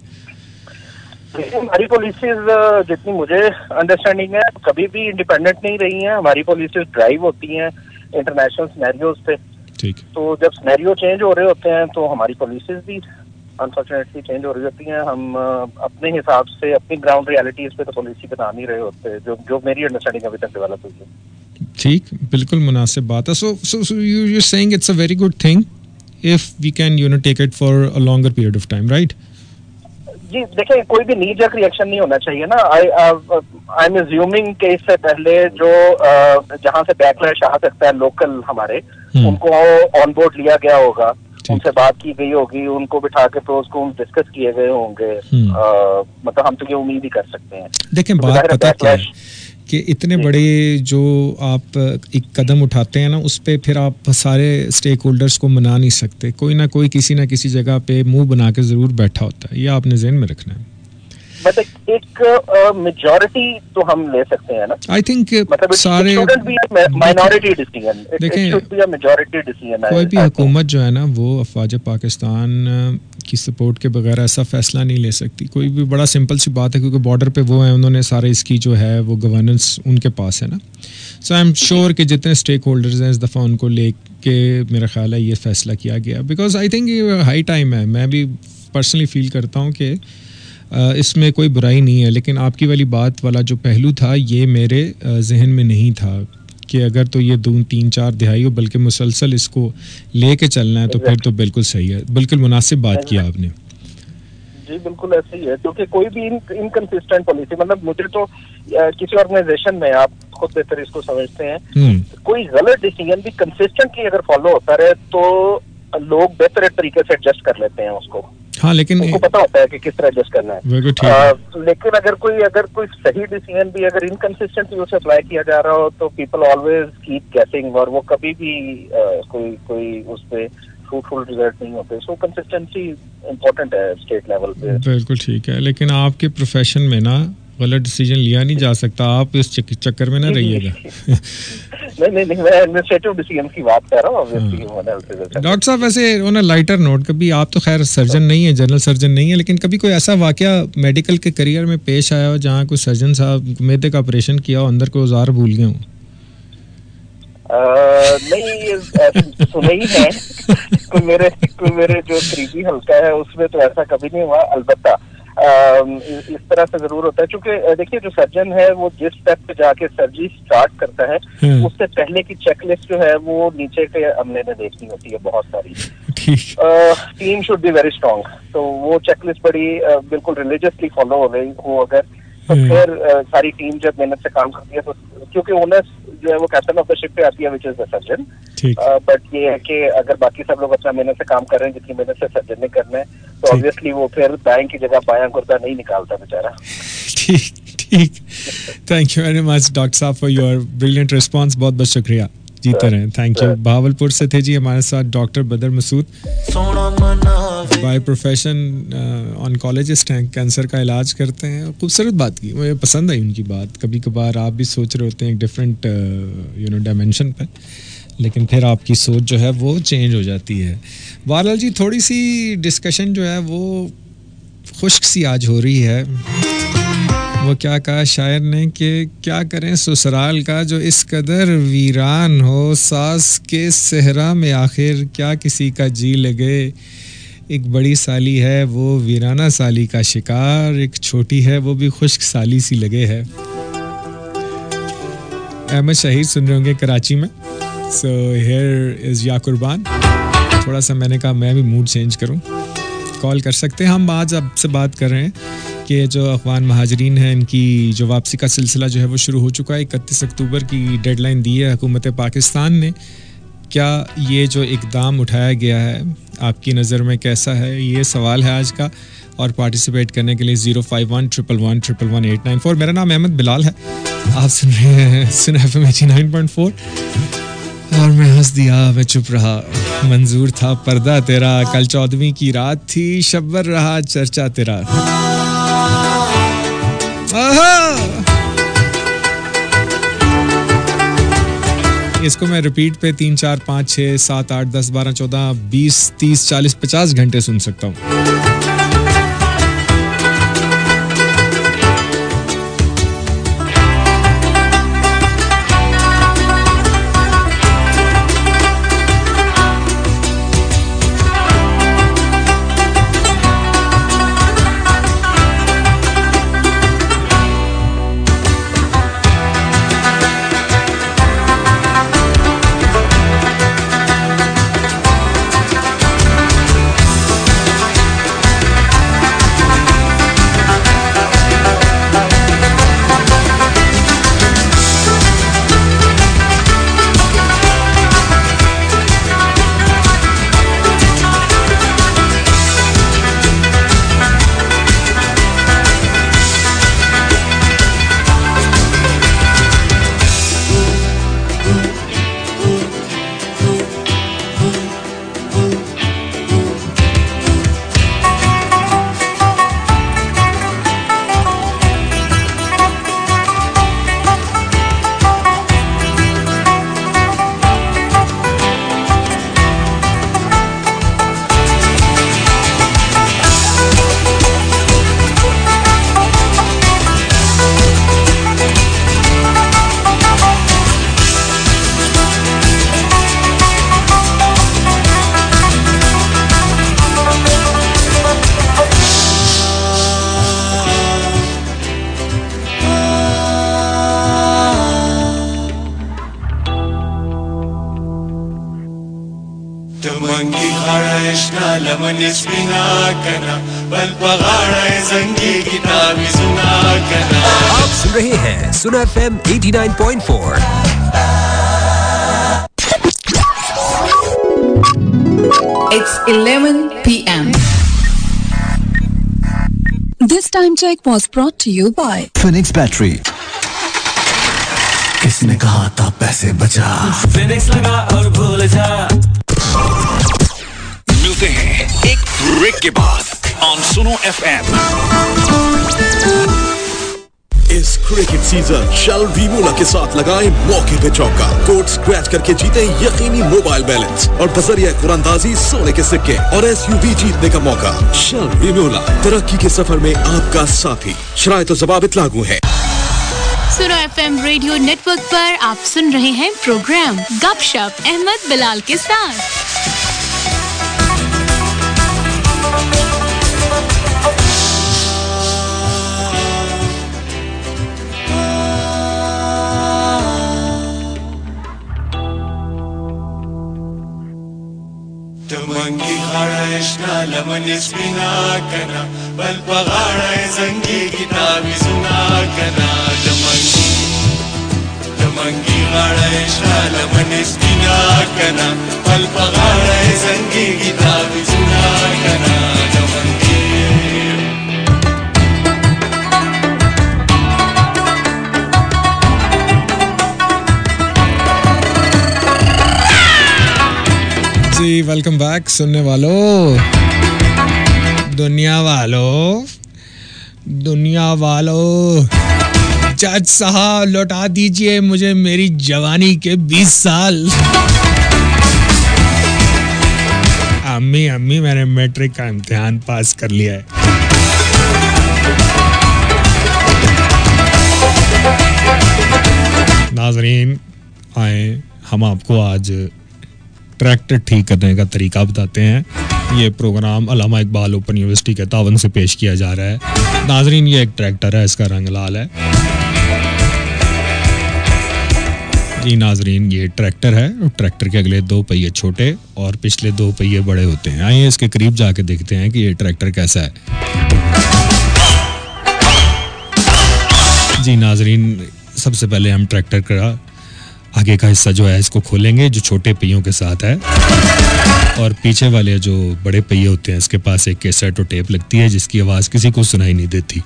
हमारी पॉलिसीज जितनी मुझे अंडरस्टैंडिंग है कभी भी इंडिपेंडेंट नहीं रही हैं। हमारी पॉलिसीज ड्राइव होती हैं इंटरनेशनल सिनेरियोज पे। ठीक। तो जब सिनेरियो चेंज हो रहे होते हैं तो हमारी पॉलिसीज भी अनफॉर्चुनेटली चेंज हो रही होती हैं। हम अपने हिसाब से अपनी ग्राउंड रियलिटीज पे तो पॉलिसी बना नहीं रहे होते, जो मेरी अंडरस्टैंडिंग अभी तक डेवलप हुई है। ठीक, बिल्कुल मुनासिब बात है। So you saying it's a very good thing if we can take it for a longer period of time, right? जी देखिए, कोई भी नी जर्क रिएक्शन नहीं होना चाहिए ना। आई एम अज्यूमिंग कि इससे पहले जो जहां से बैकलैश आ सकता है लोकल हमारे, उनको ऑन बोर्ड लिया गया होगा, उनसे बात की गई होगी, उनको बिठा के प्रोज को डिस्कस किए गए होंगे। मतलब हम तो ये उम्मीद ही कर सकते हैं। देखें, बात पता क्या है कि इतने बड़े जो आप एक कदम उठाते हैं ना, उस पे फिर आप सारे स्टेक होल्डर्स को मना नहीं सकते। कोई ना कोई किसी ना किसी जगह पे मुंह बना के जरूर बैठा होता है, ये आपने ज़हन में रखना है। मतलब एक मेजॉरिटी तो हम ले सकते हैं ना। आई थिंक मतलब सारे माइनॉरिटी डिसीजन, देखें कोई भी हुकूमत जो है ना वो अफवाज पाकिस्तान की सपोर्ट के बगैर ऐसा फैसला नहीं ले सकती। कोई भी बड़ा सिंपल सी बात है, क्योंकि बॉर्डर पे वो है, उन्होंने सारे इसकी जो है वो गवर्नेंस उनके पास है ना। सो आई एम श्योर कि जितने स्टेक होल्डर्स हैं इस दफ़ा उनको लेके मेरा ख्याल है ये फैसला किया गया, बिकॉज आई थिंक ये हाई टाइम है। मैं भी पर्सनली फील करता हूँ कि इसमें कोई बुराई नहीं है, लेकिन आपकी वाली बात वाला जो पहलू था ये मेरे जहन में नहीं था कि अगर तो ये 2-3-4 दिहाई हो, बल्कि मुसलसल इसको लेके चलना है तो फिर तो बिल्कुल सही है। बिल्कुल मुनासिब बात की आपने। जी बिल्कुल ऐसे ही है, क्योंकि कोई भी इनकंसिस्टेंट पॉलिसी, मतलब मुझे तो किसी ऑर्गेनाइजेशन में, आप खुद बेहतर इसको समझते हैं, कोई गलत डिसीजन भी कंसिस्टेंटली अगर फॉलो होता रहे तो लोग बेहतर तरीके से एडजस्ट कर लेते हैं उसको। हाँ, लेकिन उनको पता होता है कि किस तरह एडजस्ट करना है। लेकिन अगर कोई सही डिसीजन भी अगर इनकंसिस्टेंटली उसे अप्लाई किया जा रहा हो तो पीपल ऑलवेज कीप गेसिंग, और वो कभी भी कोई उस पे फ्रूटफुल रिजल्ट नहीं होते। सो कंसिस्टेंसी इम्पोर्टेंट है स्टेट लेवल पे। बिल्कुल ठीक है, लेकिन आपके प्रोफेशन में ना गलत डिसीजन लिया नहीं जा सकता, आप इस चक्कर में ना रहिएगा। नहीं, मैं एडमिनिस्ट्रेटिव डिसीजन की बात कर रहा हूँ। डॉक्टर साहब, वैसे ऑन अ लाइटर नोट, कभी आप तो खैर सर्जन नहीं है, जनरल सर्जन नहीं है, लेकिन कभी कोई ऐसा वाकया मेडिकल के करियर में पेश आया हो जहाँ कोई सर्जन साहब मैदे का ऑपरेशन किया हो, अंदर को औजार भूल गए हो? नहीं, सुने ही है। कोई मेरे जो करीबी हल्का है उसमें तो ऐसा कभी नहीं हुआ। अलबत्ता इस तरह से जरूर होता है, क्योंकि देखिए जो सर्जन है वो जिस स्टेप पे जाके सर्जरी स्टार्ट करता है उससे पहले की चेकलिस्ट जो है वो नीचे के अमले ने देखनी होती है बहुत सारी। Team should be very strong, तो वो चेकलिस्ट बड़ी बिल्कुल रिलीजियसली फॉलो हो गई हो अगर, तो फिर सारी टीम जब मेहनत से काम करती है तो, क्योंकि ओनर्स जो है वो कैप्टन ऑफ द शिप पे आती है which is the surgeon. But ये है कि अगर बाकी सब लोग अपना मेहनत से काम कर रहे हैं जितनी मेहनत से सर्जन ने करना है, तो ऑब्वियसली वो फिर दाएं की जगह बायां गुर्दा नहीं निकालता बेचारा। ठीक, thank you very much doctor साहब फॉर योर ब्रिलियंट रिस्पांस. बहुत बहुत शुक्रिया, जीते रहें. Thank you. भावलपुर से थे जी हमारे साथ doctor Badar Masood, by profession oncologist हैं, कैंसर का इलाज करते हैं. खूबसूरत बात की, मुझे पसंद आई उनकी बात. कभी कभार आप भी सोच रहे होते हैं एक डिफरेंट डायमेंशन पर, लेकिन फिर आपकी सोच जो है वो चेंज हो जाती है. बहरहाल जी, थोड़ी सी डिस्कशन जो है वो खुश्क सी आज हो रही है. वो क्या कहा शायर ने कि क्या करें ससुराल का जो इस कदर वीरान हो, सास के सहरा में आखिर क्या किसी का जी लगे. एक बड़ी साली है वो वीराना साली का शिकार, एक छोटी है वो भी खुश्क साली सी लगे है. अहमद शहीद सुन रहे होंगे कराची में. सो हियर इज़ या कुर्बान. थोड़ा सा मैंने कहा मैं भी मूड चेंज करूं. कॉल कर सकते हैं. हम आज आपसे बात कर रहे हैं कि जो अफगान महाजरीन हैं, इनकी जो वापसी का सिलसिला जो है वो शुरू हो चुका है. 31 अक्टूबर की डेडलाइन दी है हुकूमत पाकिस्तान ने. क्या ये जो इक़दाम उठाया गया है आपकी नज़र में कैसा है, ये सवाल है आज का. और पार्टिसिपेट करने के लिए 05111111894. मेरा नाम अहमद बिलाल है. आप सुन रहे हैं सुन FM 89.4. और मैं हंस दिया, मैं चुप रहा, मंजूर था पर्दा तेरा. कल 14वीं की रात थी, शब्बर रहा चर्चा तेरा. इसको मैं रिपीट पे 3, 4, 5, 6, 7, 8, 10, 12, 14, 20, 30, 40, 50 घंटे सुन सकता हूँ. आप सुन रहे हैं सुन FM 89.4. It's 11 p.m. This time check was brought to you by Phoenix Battery. किसने कहा था पैसे बचा? फिनिक्स लगा और भूल जा. मिलते हैं एक ब्रेक के बाद ऑन सुनो FM. इस क्रिकेट सीजन शेल वीमोला के साथ लगाएं मौके पे चौका. कोड स्क्रैच करके जीतें यकीनी मोबाइल बैलेंस और बजरिया कुरानदाजी सोने के सिक्के और SUV जीतने का मौका. शेल वीमोला, तरक्की के सफर में आपका साथी. शराइत और ज़वाबित लागू है. सुनो FM रेडियो नेटवर्क पर आप सुन रहे हैं प्रोग्राम गपशप अहमद बिलाल के साथ. मंगी खाड़ा इश्ना लमन स्पिना कना बल पगाड़ा जंगी किताबी सुना कना. दमंगी खाड़ा इश्ना लमन स्पिना कना बल पगाड़ा जंगी किताबी सुना कना. जी, वेलकम बैक सुनने वालों, दुनिया वालों। जज साहब लौटा दीजिए मुझे मेरी जवानी के 20 साल। अम्मी मैंने मैट्रिक का इम्तिहान पास कर लिया है। नाजरीन आए, हम आपको आज ट्रैक्टर ठीक करने का तरीका बताते हैं। ये program Allama Iqbal open university के तावन से पेश किया जा रहा है। नाजरीन, ये एक ट्रैक्टर है, इसका रंग लाल है। जी नाजरीन, ये ट्रैक्टर है और ट्रैक्टर के अगले 2 पहिए छोटे और पिछले 2 पहिए बड़े होते हैं। आइए इसके करीब जाके देखते हैं कि ये ट्रैक्टर कैसा है। जी नाजरीन, सबसे पहले हम ट्रैक्टर का आगे का हिस्सा जो है इसको खोलेंगे, जो छोटे पहियों के साथ है, और पीछे वाले जो बड़े पहिए होते हैं इसके पास एक कैसेट और टेप लगती है जिसकी आवाज किसी को सुनाई नहीं देती।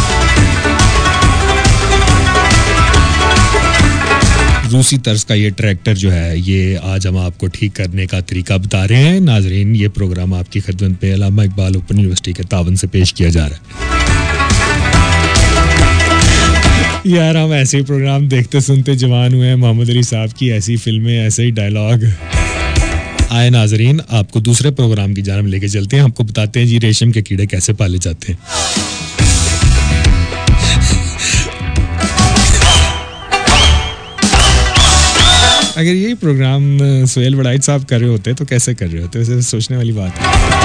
रूसी तर्ज का ये ट्रैक्टर जो है, ये आज हम आपको ठीक करने का तरीका बता रहे हैं। नाजरीन, ये प्रोग्राम आपकी खिदमत पे अल्लामा इकबाल ओपन यूनिवर्सिटी के तावन से पेश किया जा रहा है। यार, हम ऐसे ही प्रोग्राम देखते सुनते जवान हुए हैं। मोहम्मद अली साहब की ऐसी फिल्में, ऐसे ही डायलॉग। आए नाजरीन, आपको दूसरे प्रोग्राम की जानब लेके चलते हैं। आपको बताते हैं जी रेशम के कीड़े कैसे पाले जाते हैं। अगर यही प्रोग्राम सोहेल वड़ाइद साहब कर रहे होते तो कैसे कर रहे होते, वैसे सोचने वाली बात है।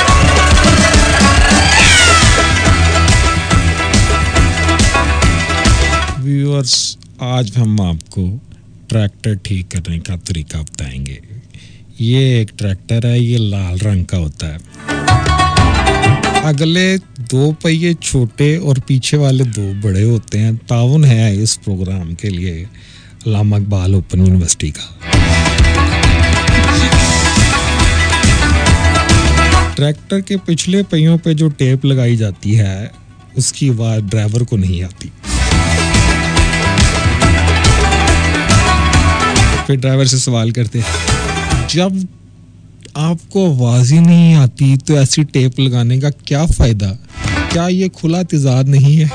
व्यूअर्स, आज हम आपको ट्रैक्टर ठीक करने का तरीका बताएंगे। ये एक ट्रैक्टर है, ये लाल रंग का होता है। अगले 2 पहिए छोटे और पीछे वाले 2 बड़े होते हैं। ताउन है इस प्रोग्राम के लिए अल्लामा इकबाल ओपन यूनिवर्सिटी का। ट्रैक्टर के पिछले पहियों पे जो टेप लगाई जाती है उसकी आवाज ड्राइवर को नहीं आती। फिर ड्राइवर से सवाल करते हैं, जब आपको आवाज ही नहीं आती तो ऐसी टेप लगाने का क्या फायदा? क्या ये खुला तेजाब नहीं है?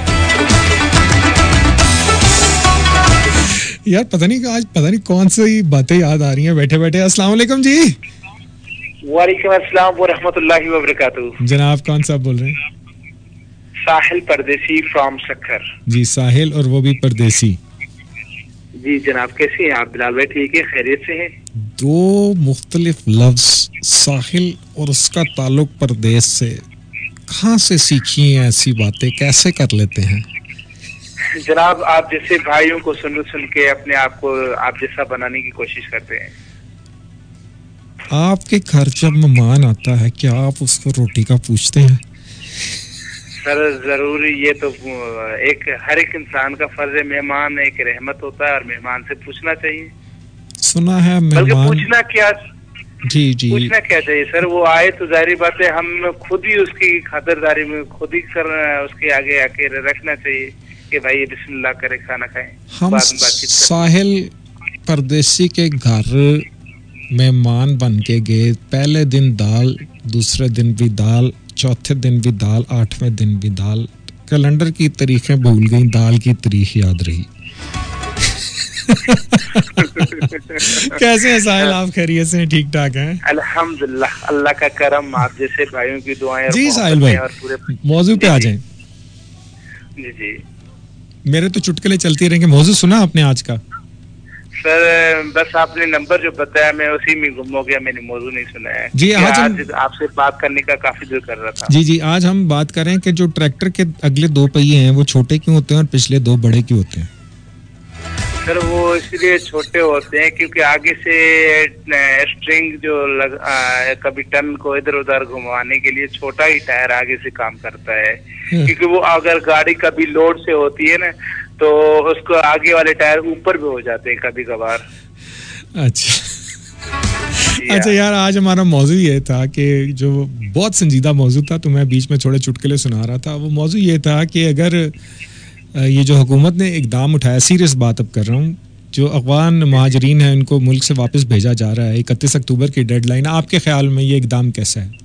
यार पता नहीं कौन सी बातें याद आ रही हैं बैठे बैठे। अस्सलाम वालेकुम जी। वालेकुम अस्सलाम व रहमतुल्लाहि व बरकातहू। जनाब कौन सा बोल रहे हैं? साहिल परदेसी फ्रॉम सक्खर। जी साहिल, और वो भी परदेसी। जी जनाब, कैसे हैं आप? बिलाल भाई ठीक है, खैरियत से हैं? 2 मुख्तलिफ लफ्ज साहिल और उसका ताल्लुक परदेश से, कहाँ से सीखी हैं ऐसी बातें, कैसे कर लेते हैं? जनाब, आप जैसे भाइयों को सुन के अपने आप को आप जैसा बनाने की कोशिश करते हैं। आपके घर जब मेहमान आता है क्या आप उसको रोटी का पूछते हैं? सर जरूरी, ये तो हर एक इंसान का फर्ज है। मेहमान एक रहमत होता है और मेहमान से पूछना चाहिए। सुना है मेहमान, पूछना क्या जी पूछना क्या चाहिए सर? वो आए तो जाहिर बात है हम खुद ही उसकी खातिरदारी में खुद ही उसके आगे आके रखना चाहिए कि भाई ये बिस्मिल्लाह करे, खाना खाएं, हम साहिल परदेसी के घर मेहमान बन के गए। पहले दिन दाल, दूसरे दिन भी दाल, चौथे दिन भी दाल, 8वें दिन भी दाल। कैलेंडर की तारीखें भूल गई, दाल की तारीख याद रही। कैसे हैं साहिल, आप खैरियत से? ठीक ठाक हैं अल्हम्दुलिल्लाह, अल्लाह का करम, आप जैसे भाइयों की दुआएं। जी साहिल भाई, मौजू पे आ जाएं। जी मेरे तो चुटकुले चलती रहेंगे। मौजू सुना आपने आज का? सर बस आपने नंबर जो बताया मैं उसी में गुम हो गया, मैंने मौजू नहीं सुना है। जी आज आपसे बात करने का काफी दिल कर रहा था। जी आज हम बात करें कि जो ट्रैक्टर के अगले 2 पहिए हैं वो छोटे क्यों होते हैं और पिछले 2 बड़े क्यों होते हैं? सर वो इसलिए छोटे होते हैं क्योंकि आगे से स्ट्रिंग जो कभी टन को इधर उधर घुमाने के लिए छोटा ही टायर आगे से काम करता है। क्योंकि वो अगर गाड़ी कभी लोड से होती है ना तो उसको आगे वाले टायर ऊपर भी हो जाते हैं कभी कभार। अच्छा यार, आज हमारा मौजू ये था कि जो बहुत संजीदा मौजू था, तो मैं बीच में थोड़े चुटकुले सुना रहा था। वो मौजू ये था कि अगर ये जो हुकूमत ने इकदाम उठाया, सीरियस बात अब कर रहा हूँ, जो अफगान महाजरीन हैं उनको मुल्क से वापस भेजा जा रहा है, 31 अक्टूबर की डेडलाइन, आपके ख्याल में ये इकदाम कैसा है?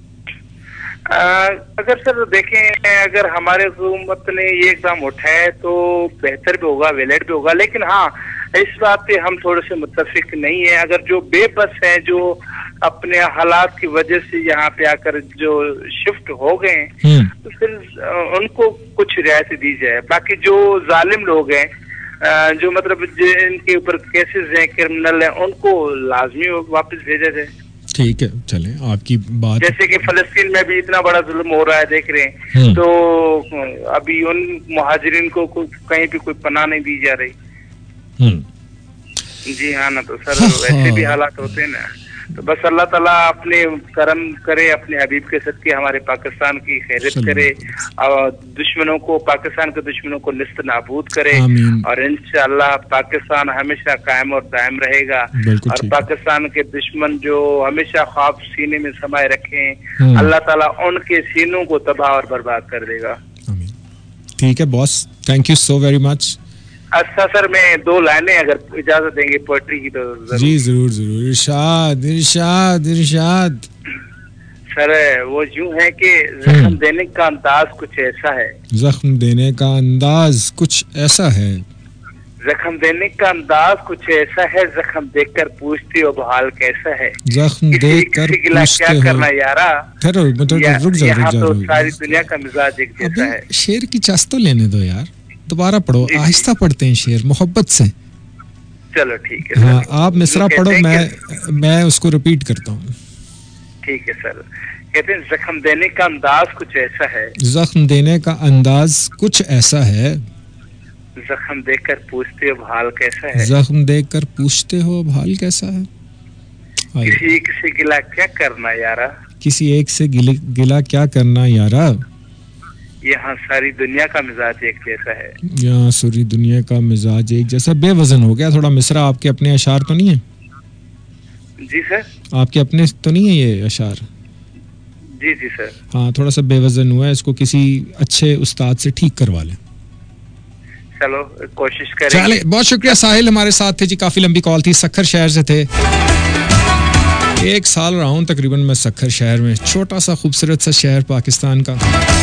अगर सर देखें, अगर हमारे हुकूमत ने ये इकदाम उठाया तो बेहतर भी होगा, वैलिड भी होगा, लेकिन हाँ इस बात पे हम थोड़े से मुत्तफिक नहीं है। अगर जो बेबस हैं, जो अपने हालात की वजह से यहाँ पे आकर जो शिफ्ट हो गए हैं, तो फिर उनको कुछ रियायत दी जाए। बाकी जो जालिम लोग हैं, जो मतलब जिनके ऊपर केसेस हैं, क्रिमिनल हैं, उनको लाजमी वापस भेजा जाए। ठीक है, चलें आपकी बात। जैसे कि फलस्तीन में भी इतना बड़ा जुल्म हो रहा है, देख रहे हैं, तो अभी उन मुहाजिरीन को कहीं भी कोई पनाह नहीं दी जा रही। जी हाँ ना, तो सर वैसे भी हालात होते हैं ना, तो बस अल्लाह ताला अपने करम करे, अपने हबीब के सदके हमारे पाकिस्तान की खैरियत करे, और दुश्मनों को, पाकिस्तान के दुश्मनों को निस्त नाबूद करे, और इंशाअल्लाह पाकिस्तान हमेशा कायम और दायम रहेगा। और पाकिस्तान के दुश्मन जो हमेशा ख्वाब सीने में समाये रखे, अल्लाह ताला उनके सीनों को तबाह और बर्बाद कर देगा। ठीक है boss, thank you so very much. अच्छा सर, मैं 2 लाइनें अगर इजाजत देंगे पोएट्री की तो जरूर। जी जरूर जरूर, इरशाद इरशाद इरशाद। सर वो यूं है कि जख्म देने का अंदाज कुछ ऐसा है, जख्म देने का अंदाज कुछ ऐसा है, जख्म देने का अंदाज कुछ ऐसा है, जख्म देखकर पूछते हो बहाल कैसा है, जख्म देखकर पूछते क्या करना यारा, रुक जाओ, यहाँ तो सारी दुनिया का मिजाज एक जैसा है। शेर की चस तो लेने दो यार, दोबारा पढ़ो, आहिस्ता पढ़ते हैं शेर, मोहब्बत से। चलो ठीक है। हाँ, आप मिसरा पढ़ो, मैं उसको रिपीट करता हूँ। ठीक है सर। कहते हैं जख्म देने का अंदाज कुछ ऐसा है, जख्म देने का अंदाज कुछ ऐसा है, जख्म देखकर पूछते हो हाल कैसा है, जख्म देखकर पूछते हो हाल कैसा है, किसी एक से गिला क्या करना यारा, किसी एक से गिला क्या करना यारा, यहाँ सारी दुनिया का मिजाज एक जैसा है, यहाँ सारी दुनिया का मिजाज एक जैसा। बेवजन हो गया थोड़ा मिसरा, आपके अपने अशार तो नहीं है? जी सर, आपके अपने तो नहीं है ये अशार? जी जी सर। हाँ, थोड़ा सा बेवजन हुआ है, इसको किसी अच्छे उस्ताद से ठीक करवा लें। चलो कोशिश करें। चले, बहुत शुक्रिया। साहिल हमारे साथ थे जी, काफी लंबी कॉल थी, सक्खर शहर से थे। 1 साल रहा हूँ तकरीबन मैं सक्खर शहर में, छोटा सा खूबसूरत सा शहर पाकिस्तान का।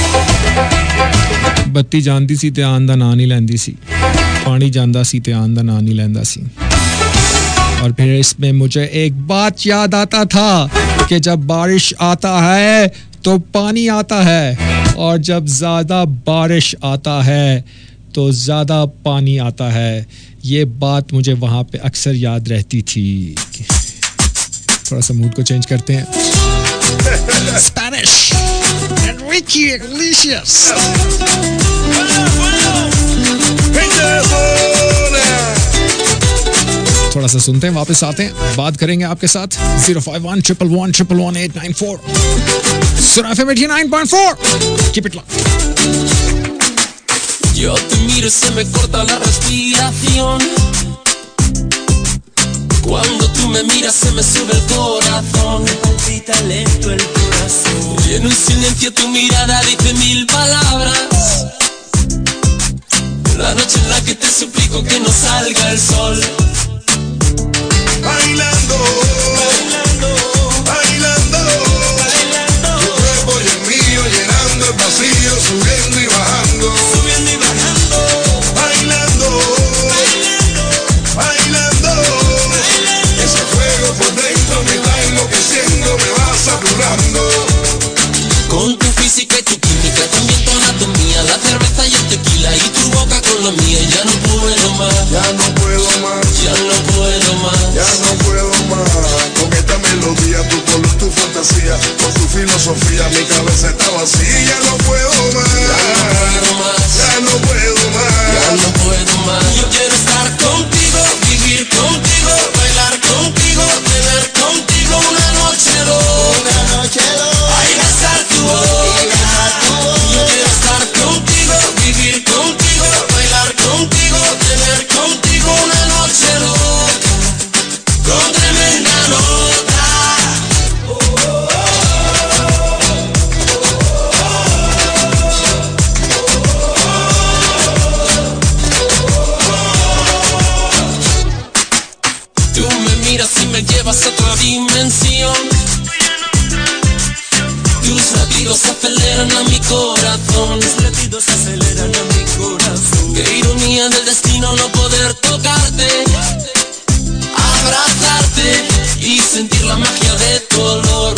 बत्ती जांदी सी ते आन दा नाम नहीं लैंदी सी, पानी जांदा सी ते आन दा नाम नहीं लैंदा सी। और फिर इसमें मुझे एक बात याद आता था कि जब बारिश आता है तो पानी आता है, और जब ज्यादा बारिश आता है तो ज्यादा पानी आता है। ये बात मुझे वहां पे अक्सर याद रहती थी। थोड़ा सा मूड को चेंज करते हैं। Spanish Enrique Iglesias। थोड़ा सा सुनते हैं, वापस आते हैं, बात करेंगे आपके साथ। 05111118894 सुना FM 89.4। Keep it locked। Yo te miro y se me corta la respiración. Cuando tú me miras se me sube el corazón. Me palpita lento el corazón. Y en un silencio tu mirada dice 1000 palabras. La noche en la que te suplico que no salga el sol. Bailando, bailando, bailando, bailando. Tu cuerpo y el mío llenando el vacío, subiendo y bajando, subiendo y bajando. Bailando, bailando, bailando, bailando. Ese fuego por dentro me está enloqueciendo, me va saturando. Con tu física y tu química, también tu anatomía, la cerveza y el tequila y tu boca con la mía. Ya no puedo más, ya no puedo más, ya no puedo más, ya no puedo más. Con esta melodía, tu color, tu fantasía, con tu filosofía, mi cabeza está vacía. Ya no puedo más, ya no puedo más, ya no puedo más, ya no puedo más. Yo quiero estar contigo, vivir contigo, bailar contigo, tener contigo una noche loca, una noche loca. Ay, besar tu boca. Yo quiero estar contigo, vivir contigo, bailar contigo, tener contigo una noche loca, con tremenda nota. aceleran a mi corazón. Tus latidos aceleran a mi corazón. Qué ironía del destino no poder tocarte, abrazarte y sentir la magia de tu olor.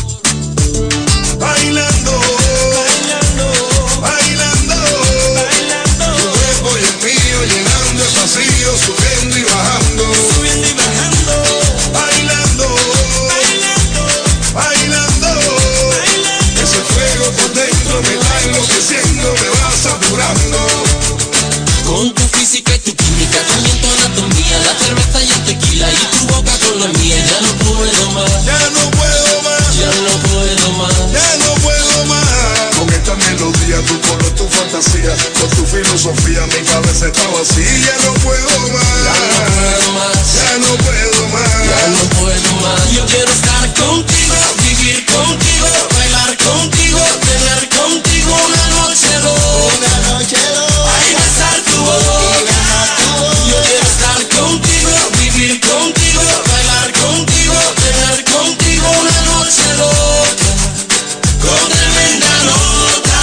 Bailando, bailando, bailando, bailando. Tu cuerpo y el mío llenando el vacío, subiendo y bajando, subiendo y bajando. Bailando, bailando, bailando, bailando. Ese fuego por dentro me va enloqueciendo, me va saturando. Con tu física y tu química, también tu anatomía, la cerveza y el tequila y tu boca con la mía. Ya no puedo más, ya no puedo más, ya no puedo más, ya no puedo más. Con esta melodía, tu color, tu fantasía, con tu filosofía, mi cabeza está vacía. Ya no puedo más, ya no puedo más, ya no puedo más, ya no puedo más. Yo quiero estar contigo, vivir contigo, bailar contigo, tener contigo una noche loca, ay, besar tu boca. Yo quiero estar contigo, vivir contigo, bailar contigo, tener contigo una noche loca, con tremenda nota.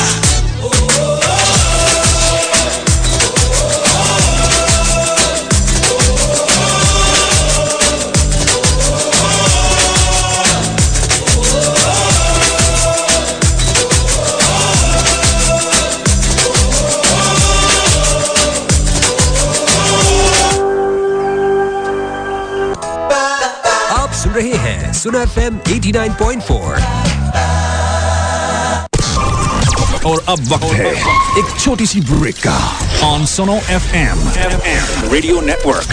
आप सुन रहे हैं सुना FM 89.4 और अब वक्त है एक छोटी सी ब्रेक का ऑन सोनो FM रेडियो नेटवर्क।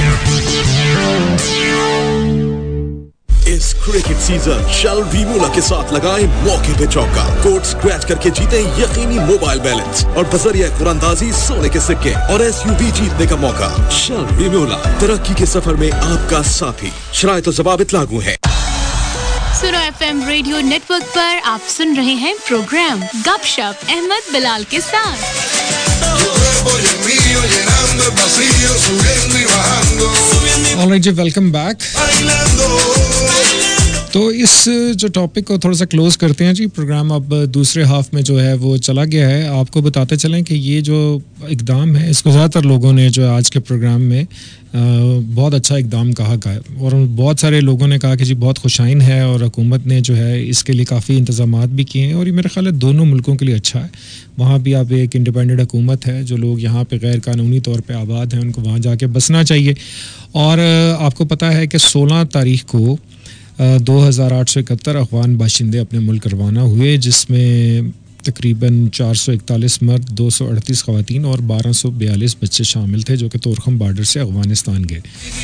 इस क्रिकेट सीजन शल वीमूला के साथ लगाएं मौके पे चौका, कोड स्क्रैच करके जीतें यकीनी मोबाइल बैलेंस और बजरिया कुरानदाजी सोने के सिक्के और SUV जीतने का मौका। शल वीमूला, तरक्की के सफर में आपका साथी। शराइत और ज़वाबित लागू है। सुनो FM रेडियो नेटवर्क पर आप सुन रहे हैं प्रोग्राम गपशप अहमद बिलाल के साथ। ऑलराइट जी, वेलकम बैक। तो इस जो टॉपिक को थोड़ा सा क्लोज करते हैं जी। प्रोग्राम अब दूसरे हाफ में जो है वो चला गया है। आपको बताते चलें कि ये जो इकदाम है इसको ज़्यादातर लोगों ने जो आज के प्रोग्राम में बहुत अच्छा इकदाम कहा है और बहुत सारे लोगों ने कहा कि जी बहुत खुशाइन है और हुकूमत ने जो है इसके लिए काफ़ी इंतज़ामात भी किए हैं और ये मेरे ख्याल है दोनों मुल्कों के लिए अच्छा है। वहाँ भी आप एक इंडिपेंडेंट हुकूमत है, जो लोग यहाँ पे गैर कानूनी तौर पे आबाद हैं उनको वहाँ जाके बसना चाहिए। और आपको पता है कि 16 तारीख को 2871 अफगान बाशिंदे अपने मुल्क रवाना हुए, जिसमें तकरीबन 441 मर्द, 238 ख़वातीन और 1242 बच्चे शामिल थे, जो कि तोरखम बॉर्डर से अफगानिस्तान गए।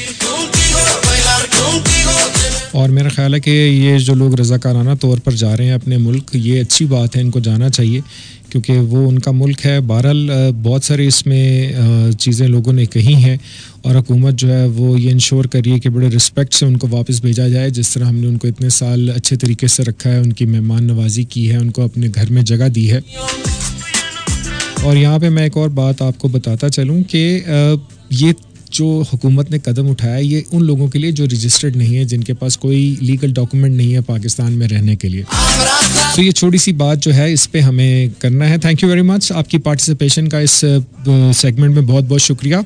और मेरा ख्याल है कि ये जो लोग रज़ाकाराना तौर पर जा रहे हैं अपने मुल्क, ये अच्छी बात है, इनको जाना चाहिए क्योंकि वो उनका मुल्क है। बहरहाल बहुत सारे इसमें चीज़ें लोगों ने कही हैं और हुकूमत जो है वो ये इंश्योर कर रही है कि बड़े रिस्पेक्ट से उनको वापस भेजा जाए। जिस तरह हमने उनको इतने साल अच्छे तरीके से रखा है, उनकी मेहमान नवाजी की है, उनको अपने घर में जगह दी है। और यहाँ पे मैं एक और बात आपको बताता चलूँ कि ये जो हुकूमत ने कदम उठाया ये उन लोगों के लिए जो रजिस्टर्ड नहीं है, जिनके पास कोई लीगल डॉक्यूमेंट नहीं है पाकिस्तान में रहने के लिए। तो ये छोटी सी बात जो है इस पे हमें करना है। थैंक यू वेरी मच आपकी पार्टिसिपेशन का इस सेगमेंट में, बहुत बहुत शुक्रिया।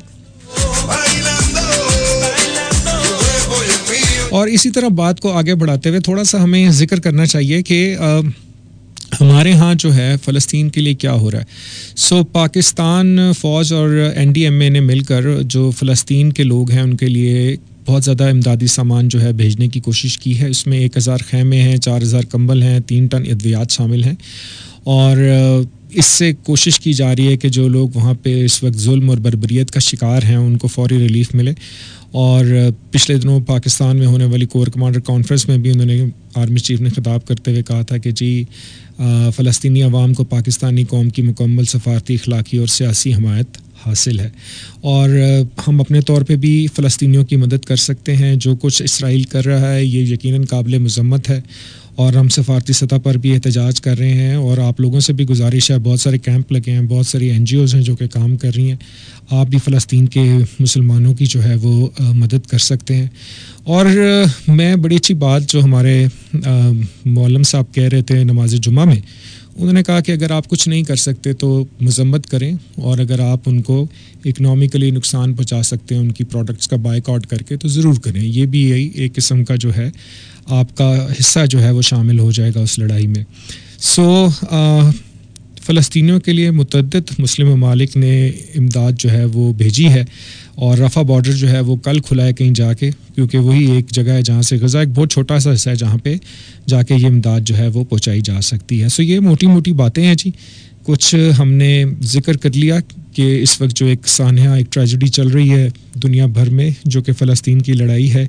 और इसी तरह बात को आगे बढ़ाते हुए थोड़ा सा हमें जिक्र करना चाहिए कि हमारे यहाँ जो है फ़लस्तीन के लिए क्या हो रहा है। पाकिस्तान फ़ौज और NDMA ने मिलकर जो फ़लस्तीन के लोग हैं उनके लिए बहुत ज़्यादा इमदादी सामान जो है भेजने की कोशिश की है। इसमें 1000 खैमे हैं, 4000 कंबल हैं, 3 टन अद्वियात शामिल हैं और इससे कोशिश की जा रही है कि जो लोग वहाँ पे इस वक्त जुल्म और बर्बरियत का शिकार हैं उनको फौरी रिलीफ मिले। और पिछले दिनों पाकिस्तान में होने वाली कोर कमांडर कॉन्फ्रेंस में भी उन्होंने, आर्मी चीफ ने खिताब करते हुए कहा था कि जी फ़लस्तीनी अवाम को पाकिस्तानी कौम की मुकम्मल सफारती, अखलाकी और सियासी हमायत हासिल है और हम अपने तौर पे भी फ़लस्तीनियों की मदद कर सकते हैं। जो कुछ इसराइल कर रहा है ये यकीनन काबिल मज़म्मत है और हम सफारती सतह पर भी एहतजाज कर रहे हैं। और आप लोगों से भी गुजारिश है, बहुत सारे कैंप लगे हैं, बहुत सारी NGOs हैं जो कि काम कर रही हैं, आप भी फ़लस्तीन के मुसलमानों की जो है वो मदद कर सकते हैं। और मैं बड़ी अच्छी बात जो हमारे मौलम साहब कह रहे थे नमाज जुमा में, उन्होंने कहा कि अगर आप कुछ नहीं कर सकते तो मजम्मत करें, और अगर आप उनको इकनॉमिकली नुकसान पहुंचा सकते हैं उनकी प्रोडक्ट्स का बाइकआउट करके तो ज़रूर करें। ये भी यही एक किस्म का जो है आपका हिस्सा जो है वो शामिल हो जाएगा उस लड़ाई में। फ़लस्तीनियों के लिए मुतअद्दिद मुस्लिम ममालिक ने इमदाद जो है वो भेजी है, और रफ़ा बॉर्डर जो है वो कल खुला है कहीं जाके, क्योंकि वही एक जगह है जहाँ से गज़ा एक बहुत छोटा सा हिस्सा है जहाँ पे जाके ये इमदाद जो है वो पहुँचाई जा सकती है। ये मोटी मोटी बातें हैं जी, कुछ हमने ज़िक्र कर लिया कि इस वक्त जो एक सानहा एक ट्रेजेडी चल रही है दुनिया भर में, जो कि फ़लस्तीन की लड़ाई है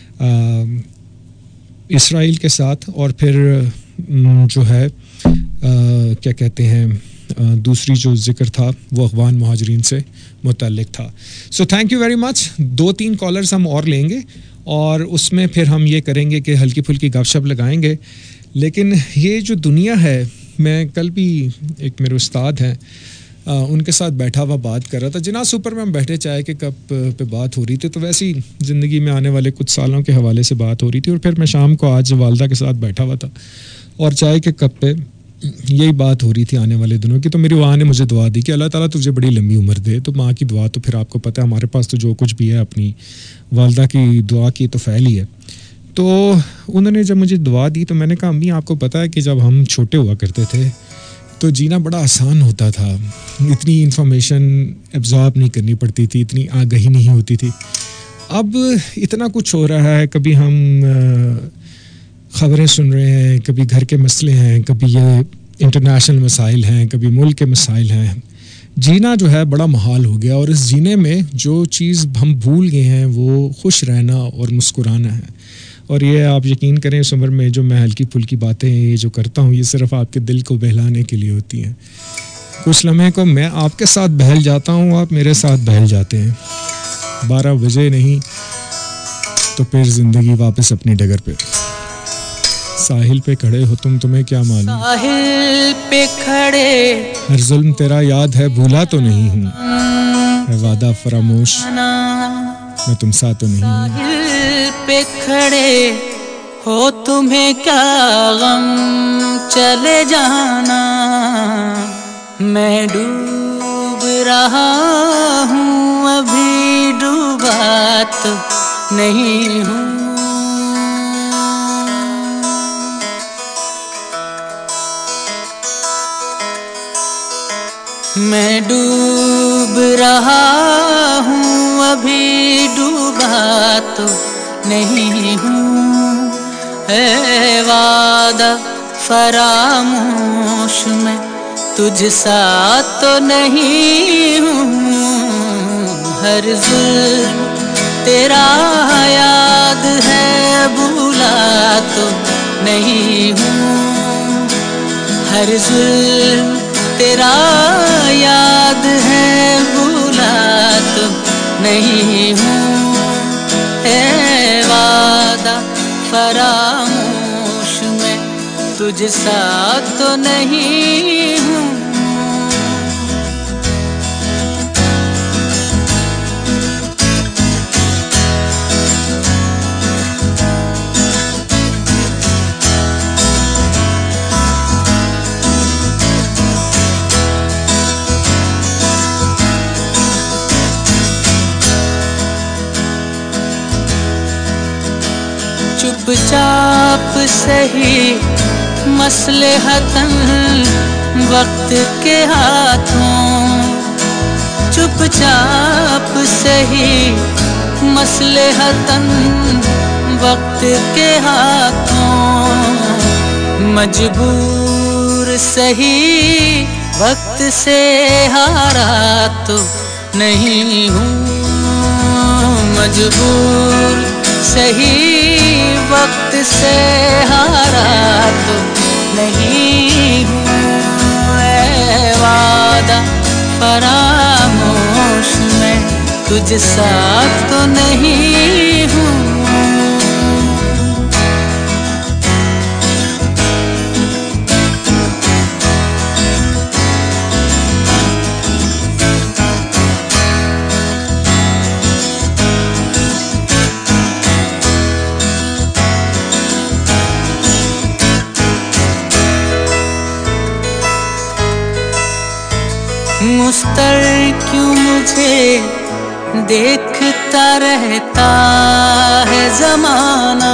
इसराइल के साथ, और फिर जो है क्या कहते हैं दूसरी जो जिक्र था वो अफ़गान मुहाजिरीन से मुतल्लिक था। So thank you very much. 2-3 callers हम और लेंगे और उसमें फिर हम ये करेंगे कि हल्की फुल्की गपशप लगाएंगे। लेकिन ये जो दुनिया है, मैं कल भी एक मेरे उस्ताद हैं उनके साथ बैठा हुआ बात कर रहा था, जिना सुपर में हम बैठे चाय के कप पे बात हो रही थी, तो वैसी ज़िंदगी में आने वाले कुछ सालों के हवाले से बात हो रही थी। और फिर मैं शाम को आज वालदा के साथ बैठा हुआ था और चाय के कप पे यही बात हो रही थी आने वाले दिनों की। तो मेरी माँ ने मुझे दुआ दी कि अल्लाह ताला तुझे बड़ी लंबी उम्र दे। तो माँ की दुआ तो फिर आपको पता है, हमारे पास तो जो कुछ भी है अपनी वालदा की दुआ की तो फैल ही है। तो उन्होंने जब मुझे दुआ दी तो मैंने कहा, अम्मी आपको पता है कि जब हम छोटे हुआ करते थे तो जीना बड़ा आसान होता था, इतनी इन्फॉर्मेशन एब्जॉर्ब नहीं करनी पड़ती थी, इतनी आगाही नहीं होती थी। अब इतना कुछ हो रहा है, कभी हम ख़बरें सुन रहे हैं, कभी घर के मसले हैं, कभी ये इंटरनेशनल मसाइल हैं, कभी मुल्क के मसाइल हैं। जीना जो है बड़ा महाल हो गया, और इस जीने में जो चीज़ हम भूल गए हैं वो खुश रहना और मुस्कुराना है। और ये आप यकीन करें, इस उम्र में जो मैं हल्की फुल्की बातें ये जो करता हूँ, ये सिर्फ आपके दिल को बहलाने के लिए होती हैं। कुछ लम्हे को मैं आपके साथ बहल जाता हूँ, आप मेरे साथ बहल जाते हैं। 12 बजे नहीं तो फिर ज़िंदगी वापस अपनी डगर पे। साहिल पे खड़े हो तुम, तुम्हें क्या मालूम, साहिल पे खड़े, हर जुल्म तेरा याद है, भूला तो नहीं हूँ, है वादा फरामोश, मैं तुम सा तो नहीं हूँ। साहिल पे खड़े हो, तुम्हें क्या गम, चले जाना, मैं डूब रहा हूँ, अभी डूबा तो नहीं हूँ। मैं डूब रहा हूँ, अभी डूबा तो नहीं हूँ, है वादा फरामोश, मैं तुझ सा तो नहीं हूँ, हर जुल्म तेरा याद है, भूला तो नहीं हूँ, हर जुल्म तेरा याद है, भूला तो नहीं हूँ, है वादा फरामोश, मैं तुझ सा तो नहीं हूँ। चुपचाप सही मसलहतन वक्त के हाथों, चुपचाप सही मसलहतन वक्त के हाथों, मजबूर सही वक्त से हारा तो नहीं हूँ, मजबूर सही वक्त से हारा तो नहीं हूँ, ऐ वादा फरामोश, मैं तुझ सा तो नहीं हूँ। मुस्तर क्यों मुझे देखता रहता है जमाना,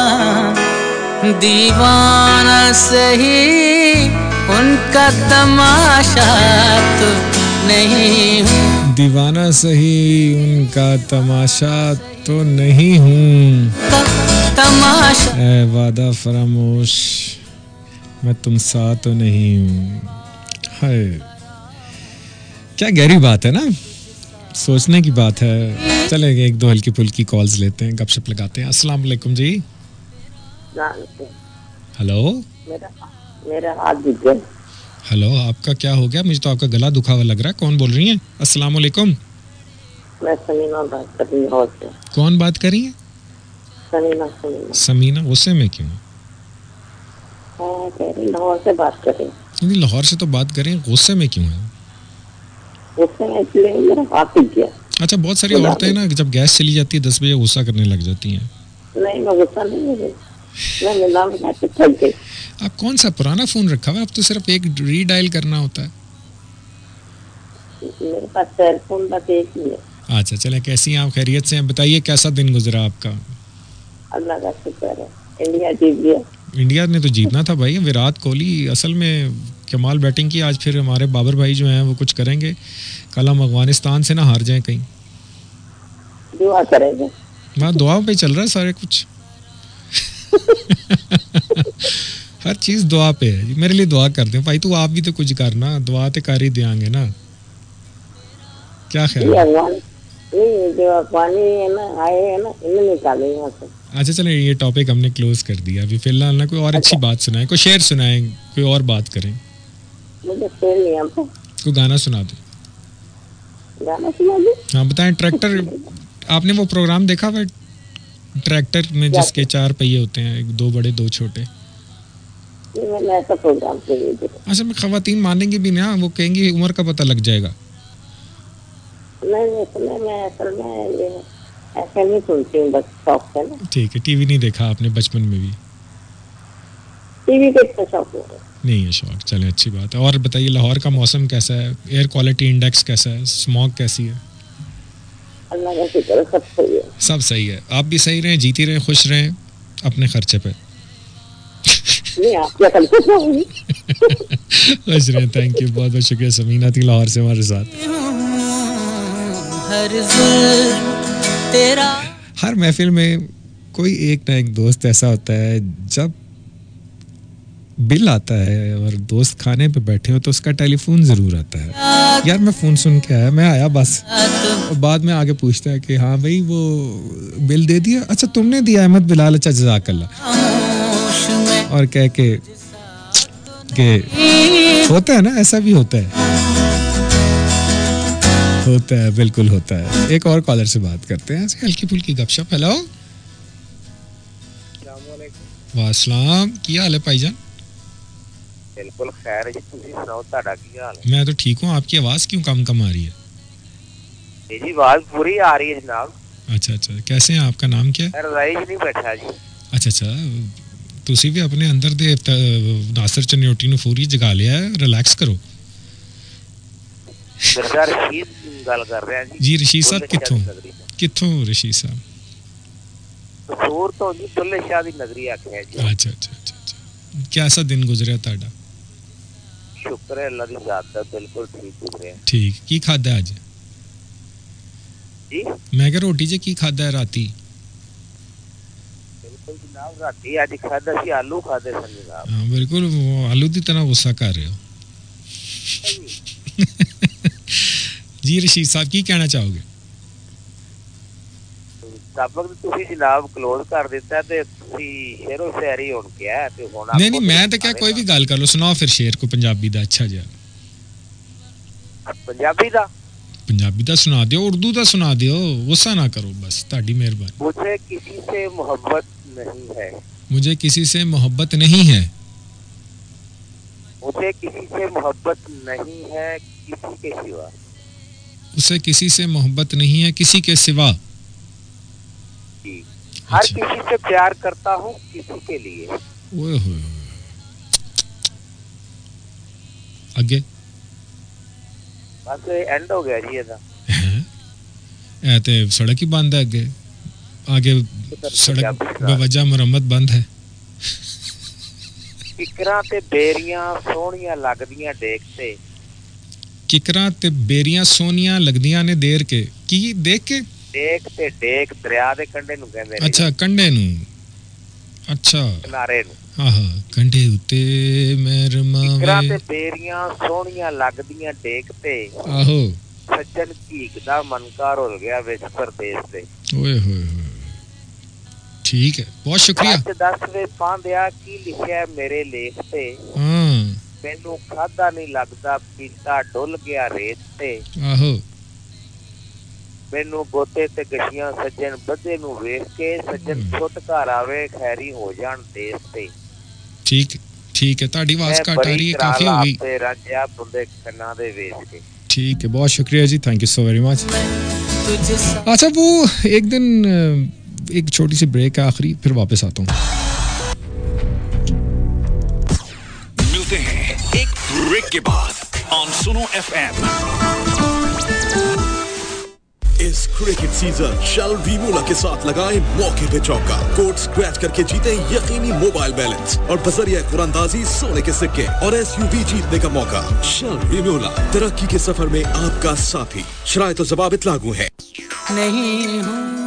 दीवाना सही उनका तमाशा तो नहीं हूँ, दीवाना सही उनका तमाशा तो नहीं हूँ, तमाशा ऐ वादा फरामोश मैं तुम सा तो नहीं हूँ। हाय क्या गहरी बात है ना, सोचने की बात है। चले एक दो हल्की फुल्की कॉल्स लेते हैं, गपशप लगाते हैं। अस्सलाम वालेकुम जी। हेलो, मेरा हाथ दुख गया। हेलो, आपका क्या हो गया? मुझे तो आपका गला दुखा हुआ लग रहा है। कौन बोल रही हैं? अस्सलाम वालेकुम। मैं समीना बात कर रही हूँ। कौन बात कर रही है? समीना। गुस्से में क्यों? लाहौर से बात कर रही हूँ। लाहौर से तो बात करें, गुस्से में क्यों है? गुस्से में इसलिए मेरा हाथ दुख गया। अच्छा, बहुत सारी औरतें ना जब गैस चली जाती है 10 बजे गुस्सा करने लग जाती हैं। नहीं, मैं गुस्सा नहीं हो रही, मैं मिला में थक गई। आप कौन सा पुराना फोन रखा हुआ है? अब तो सिर्फ एक रीडायल करना होता है। मेरे पास सेल फोन बस एक ही है। अच्छा, चले, कैसी हैं आप? खैरियत से हैं? बताइए कैसा दिन गुजरा आपका? अल्लाह का शुक्र है, इंडिया जीत गया। इंडिया ने तो जीतना था भाई। विराट कोहली असल में कमाल बैटिंग की। आज फिर हमारे बाबर भाई जो हैं वो कुछ करेंगे। कल हम अफगानिस्तान से ना हार जाएं कहीं। दुआ करेंगे। वहाँ दुआ पे चल रहा है सारे कुछ। हर चीज दुआ पे है। मेरे लिए दुआ कर दें भाई। तू आप भी तो कुछ करना, दुआ ते कर ही देंगे ना। क्या ख्याल है? जो अफगानी है ना, आए है ना, इन्हें निकाले यहाँ से। अच्छा चले, ये टॉपिक हमने क्लोज कर दिया अभी फिलहाल ना। कोई और अच्छी बात सुनाए, कोई शेर सुनाए, कोई और बात करें। मुझे शेर नहीं आता। कोई गाना सुना दो। गाना सुना दो? हाँ बताएं। ट्रैक्टर, आपने वो प्रोग्राम देखा हुआ ट्रैक्टर में जिसके 4 पहिए होते हैं, 2 बड़े 2 छोटे? मैंने ऐसा प्रोग्राम नहीं देखा। अच्छा, मैं खवातीन मानेंगी भी ना, वो कहेंगी उम्र का पता लग जाएगा। नहीं, मैं असल में ये ऐसे नहीं सुनती हूँ, बस शौक से ना। ठीक है। टीवी नहीं देखा आपने बचपन में भी? टीवी का इतना शौक नहीं है। शौक, चले अच्छी बात है। और बताइए लाहौर का मौसम कैसा है? एयर क्वालिटी इंडेक्स कैसा है? स्मॉग कैसी है? अल्लाह का शुक्र है, सब सही है। सब सही है। आप भी सही रहें, जीती रहें, खुश रहें अपने खर्चे पे। नहीं, आप क्या करते हो? खुश रहें। थैंक यू, बहुत बहुत शुक्रिया। समीना थी लाहौर से हमारे साथ। हर महफिल में कोई एक ना एक दोस्त ऐसा होता है, जब बिल आता है और दोस्त खाने पे बैठे हो तो उसका टेलीफोन जरूर आता है। यार मैं फोन सुन के आया, मैं आया बस। और बाद में आगे पूछता है कि हाँ भाई वो बिल दे दिया? अच्छा तुमने दिया अहमद बिलाल, अच्छा जज़ाकल्लाह। और कह के होता है ना, ऐसा भी होता है। होता है, बिल्कुल होता है। एक और कॉलर से बात करते हैं, हल्की फुल्की गपशप। हेलो, वालेकुम, क्या हाल है भाईजान? बिल्कुल खैर जी, तुसी सुनाओ ताड़ा की हाल है? मैं तो ठीक हूँ। आपकी आवाज क्यों कम कम आ रही है? जी आवाज पूरी आ रही है जनाब। अच्छा अच्छा, कैसे हैं? आपका नाम क्या है? रजाई नहीं बैठा जी। अच्छा अच्छा, तुसी भी अपने अंदर दे नासिर चन्योटी ਨੂੰ पूरी जगा लिया है, रिलैक्स करो। सरदार रशीद गल कर रहे हैं जी। रशीद साहब कित्थों रशीद साहब? कसूर तो जी बुल्ले शाह दी नगरी आखे जी। अच्छा अच्छा अच्छा, कैसा दिन गुजरिया ताड़ा? शुक्र है अल्लाह दी जात दा, बिल्कुल ठीक गुजरिया। ठीक। की खादा आज जी? मैं कह रोटी जे की खादा है राती? बिल्कुल जनाब, राती आज खादा सी आलू खादे सन जनाब। हां बिल्कुल, आलू दी तरह गुस्सा कर रहे हो। जी रशीद साहब की कहना चाहोगे? सबक तुसी जनाब क्लोज कर देता ते तुसी शेरो शायरी होन क्या है ते होना। नहीं मैं तो क्या, कोई भी गल कर लो, सुनाओ फिर शेर को पंजाबी दा। अच्छा जी, पंजाबी दा सुना दियो, उर्दू दा सुना दियो, गुस्सा ना करो बस, ताड़ी मेहरबानी। मुझे किसी से मोहब्बत नहीं है। मुझे किसी से मोहब्बत नहीं है। मुझे किसी से मोहब्बत नहीं है किसी के सिवा। उसे किसी से मोहब्बत नहीं है किसी के सिवा। हर किसी से प्यार करता हूँ किसी के लिए। ओए होए, आगे बस एंड हो गया जी ਇਹਦਾ ਇਹ ਤੇ ਸੜਕ ਹੀ ਬੰਦ ਹੈ ਅੱਗੇ आगे सड़क बेवजह मरम्मत बंद है ਕਿਕਰਾਂ ਤੇ ਬੇਰੀਆਂ ਸੋਹਣੀਆਂ ਲੱਗਦੀਆਂ ਡੇਕ ਤੇ ਕਿਕਰਾਂ ਤੇ ਬੇਰੀਆਂ ਸੋਹਣੀਆਂ ਲੱਗਦੀਆਂ ਨੇ ਦੇਰ ਕੇ ਕੀ ਦੇਖ ਕੇ ਡੇਕ ਤੇ ਡੇਕ ਦਰਿਆ ਦੇ ਕੰਢੇ ਨੂੰ ਕਹਿੰਦੇ ਨੇ ਅੱਛਾ ਕੰਢੇ ਨੂੰ ਅੱਛਾ ਕਿਨਾਰੇ ਨੂੰ ਆਹਾ ਕੰਢੇ ਉੱਤੇ ਮਹਿਰਮਾ ਕਿਕਰਾਂ ਤੇ ਬੇਰੀਆਂ ਸੋਹਣੀਆਂ ਲੱਗਦੀਆਂ ਡੇਕ ਤੇ ਆਹੋ ਸੱਜਣ ਘੀਕਦਾ ਮਨਕਾਰ ਹੋ ਗਿਆ ਵਿੱਚ ਪਰਦੇਸ ਦੇ ਓਏ ਹੋਏ ਹੋਏ ठीक है बहुत शुक्रिया ਅੱਜ ਦੱਸਵੇਂ ਪਾਂਦਿਆ ਕੀ ਲਿਖਿਆ ਮੇਰੇ ਲੇਖ ਤੇ ਮੈਨੂੰ ਖਾਦਾ ਨਹੀਂ ਲੱਗਦਾ ਪੀਤਾ ਡੁੱਲ ਗਿਆ ਰੇਤ ਤੇ ਆਹੋ ਮੈਨੂੰ ਗੋਤੇ ਤੇ ਗਸ਼ੀਆਂ ਸੱਜਣ ਬੱਧੇ ਨੂੰ ਵੇਖ ਕੇ ਸੱਜਣ ਛੁੱਟ ਘਰ ਆਵੇ ਖੈਰੀ ਹੋ ਜਾਣ ਦੇਸ ਤੇ ਠੀਕ है ਤੁਹਾਡੀ ਆਵਾਜ਼ ਘੱਟ ਆ ਰਹੀ ਹੈ ਕਾਫੀ ਹੋ ਗਈ ਤੇ ਰਾਜਿਆ ਬੰਦੇ ਕੰਨਾਂ ਦੇ ਵੇਚ ਕੇ ठीक है बहुत शुक्रिया जी thank you so very much अच्छा वो एक दिन एक छोटी सी ब्रेक है आखिरी फिर वापस आता हूँ मिलते हैं एक ब्रेक के बाद ऑन सुनो एफएम इस क्रिकेट सीजन शेल वीमोला के साथ लगाएं मौके पे चौका कोड स्क्रैच करके जीतें यकीनी मोबाइल बैलेंस और बजरिया कुरानदाजी सोने के सिक्के और SUV जीतने का मौका शेल वीमोला तरक्की के सफर में आपका साथी शराइत और ज़वाबित लागू है नहीं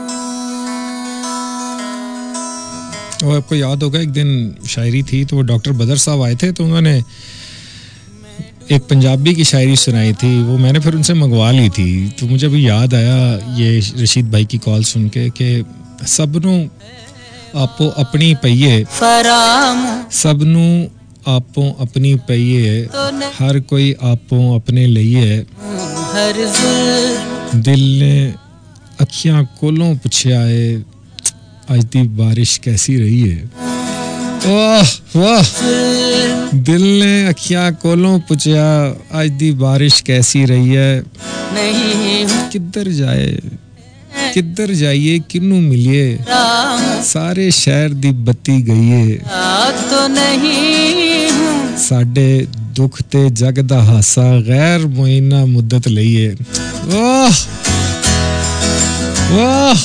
वो आपको याद होगा एक दिन शायरी थी तो वो डॉक्टर बदर साहब आए थे तो उन्होंने एक पंजाबी की शायरी सुनाई थी वो मैंने फिर उनसे मंगवा ली थी तो मुझे अभी याद आया ये रशीद भाई की कॉल सुन के कि सबनों आपो अपनी पईए सबनों आपो अपनी पईए हर कोई आपो अपने लिए दिल ने अखियां कोलों पुछया है आज दी बारिश कैसी रही है वाह वाह दिल ने अखियां कोलों पुछया आज दी बारिश कैसी रही है किधर जाइए किन्नू मिलिए सारे शहर दी बत्ती गई है तो नहीं साडे दुख ते जग दा हासा गैर मुइना मुद्दत लईए वाह वाह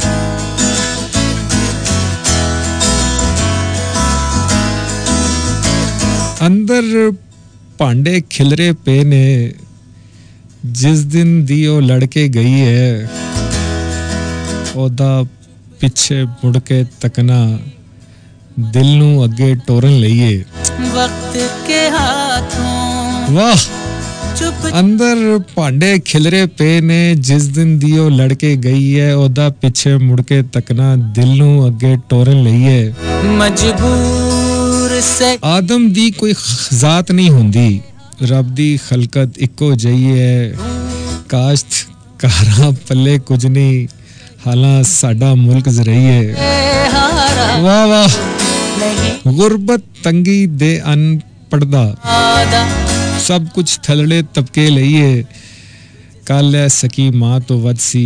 अंदर भांडे खिलरे पे ने जिस दिन दी ओ लड़के गई है ओदा पिछे मुड़ के तकना दिल नू अगे टोरन लईए वक्त के हाथों वाह अंदर भांडे खिलरे पे ने जिस दिन दी ओ लड़के गई है ओदा पिछे मुड़ के तकना दिल नू अगे टोरन लईए मजबूर आदम दी कोई जात नहीं हुंदी रब दी खलकत इको जई है काश्त कारा पल्ले कुछ नहीं हालां साडा मुल्क जरई है वाह वाह गुरबत तंगी दे अनपढ़दा सब कुछ थलड़े तबके लईए कल है सकी मां तो वद सी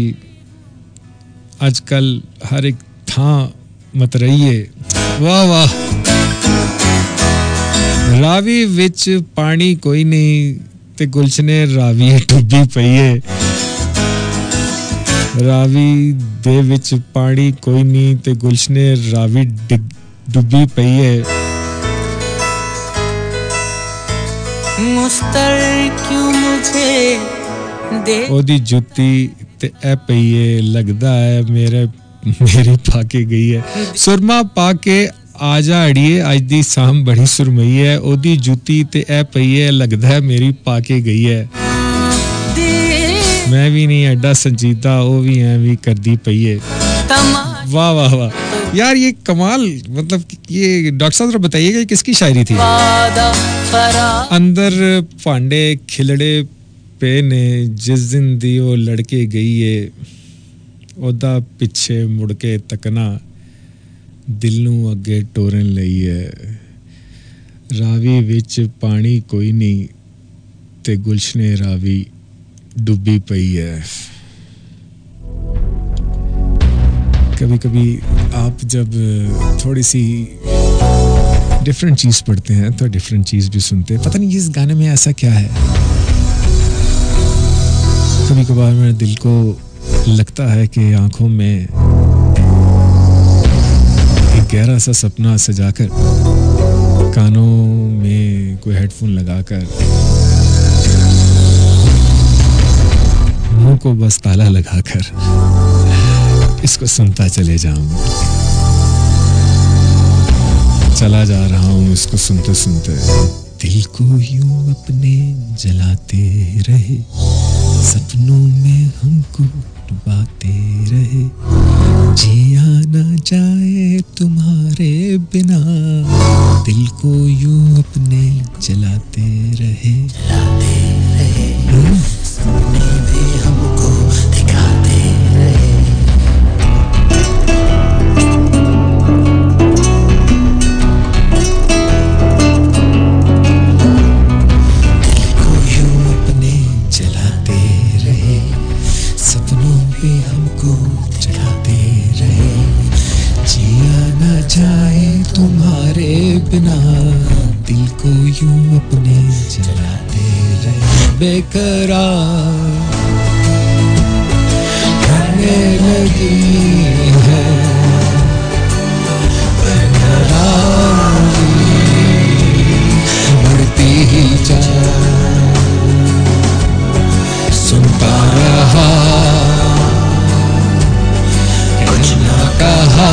अजकल हर एक थां मत रहीए वाह वाह रावी विच पानी कोई नहीं ते गुलशने रावी डुबी पई है रावी दे विच पानी कोई नहीं ते गुलशने रावी डुबी पई है मुस्तर क्यों मुझे दे ओदी जुत्ती ते ए पई है लगदा है मेरी पाके गई है सुरमा पाके आजा अड़िए आज दी शाम बड़ी सुरमई है ओदी जूती ते ए पई है लगदा है मेरी पाके गई है मैं भी नहीं एडा संजीदा ओ भी ऐवी करदी पई है वाह वाह वाह यार ये कमाल मतलब ये डॉक्टर साहब जरा बताइएगा ये किसकी शायरी थी अंदर भांडे खिलड़े पे ने जिस दिन दी ओ लड़के गई है ओदा पिछे मुड़ के तकना दिल नू अगे टोरन लई है रावी विच पानी कोई नहीं ते गुलशने रावी डुबी पई है कभी कभी आप जब थोड़ी सी डिफरेंट चीज़ पढ़ते हैं तो डिफरेंट चीज़ भी सुनते हैं पता नहीं इस गाने में ऐसा क्या है कभी कभार मेरे दिल को लगता है कि आंखों में एक गहरा सा सपना सजाकर, कानों में कोई हेडफोन लगाकर, मुंह को बस ताला लगाकर इसको सुनता चले जाऊं। चला जा रहा हूं इसको सुनते सुनते। दिल को यूं अपने जलाते रहे, सपनों में हमको डुबाते रहे, जिया ना जाए तुम्हारे बिना। दिल को यूं अपने जलाते रहे, सपने भी हमको दिखाते रहे। जाए तुम्हारे बिना, दिल को यूं अपने जलाते रहे। बेकरार करने लगी है बेकरारी, बढ़ती ही जा, सुनता रहा कुछ ना कहा,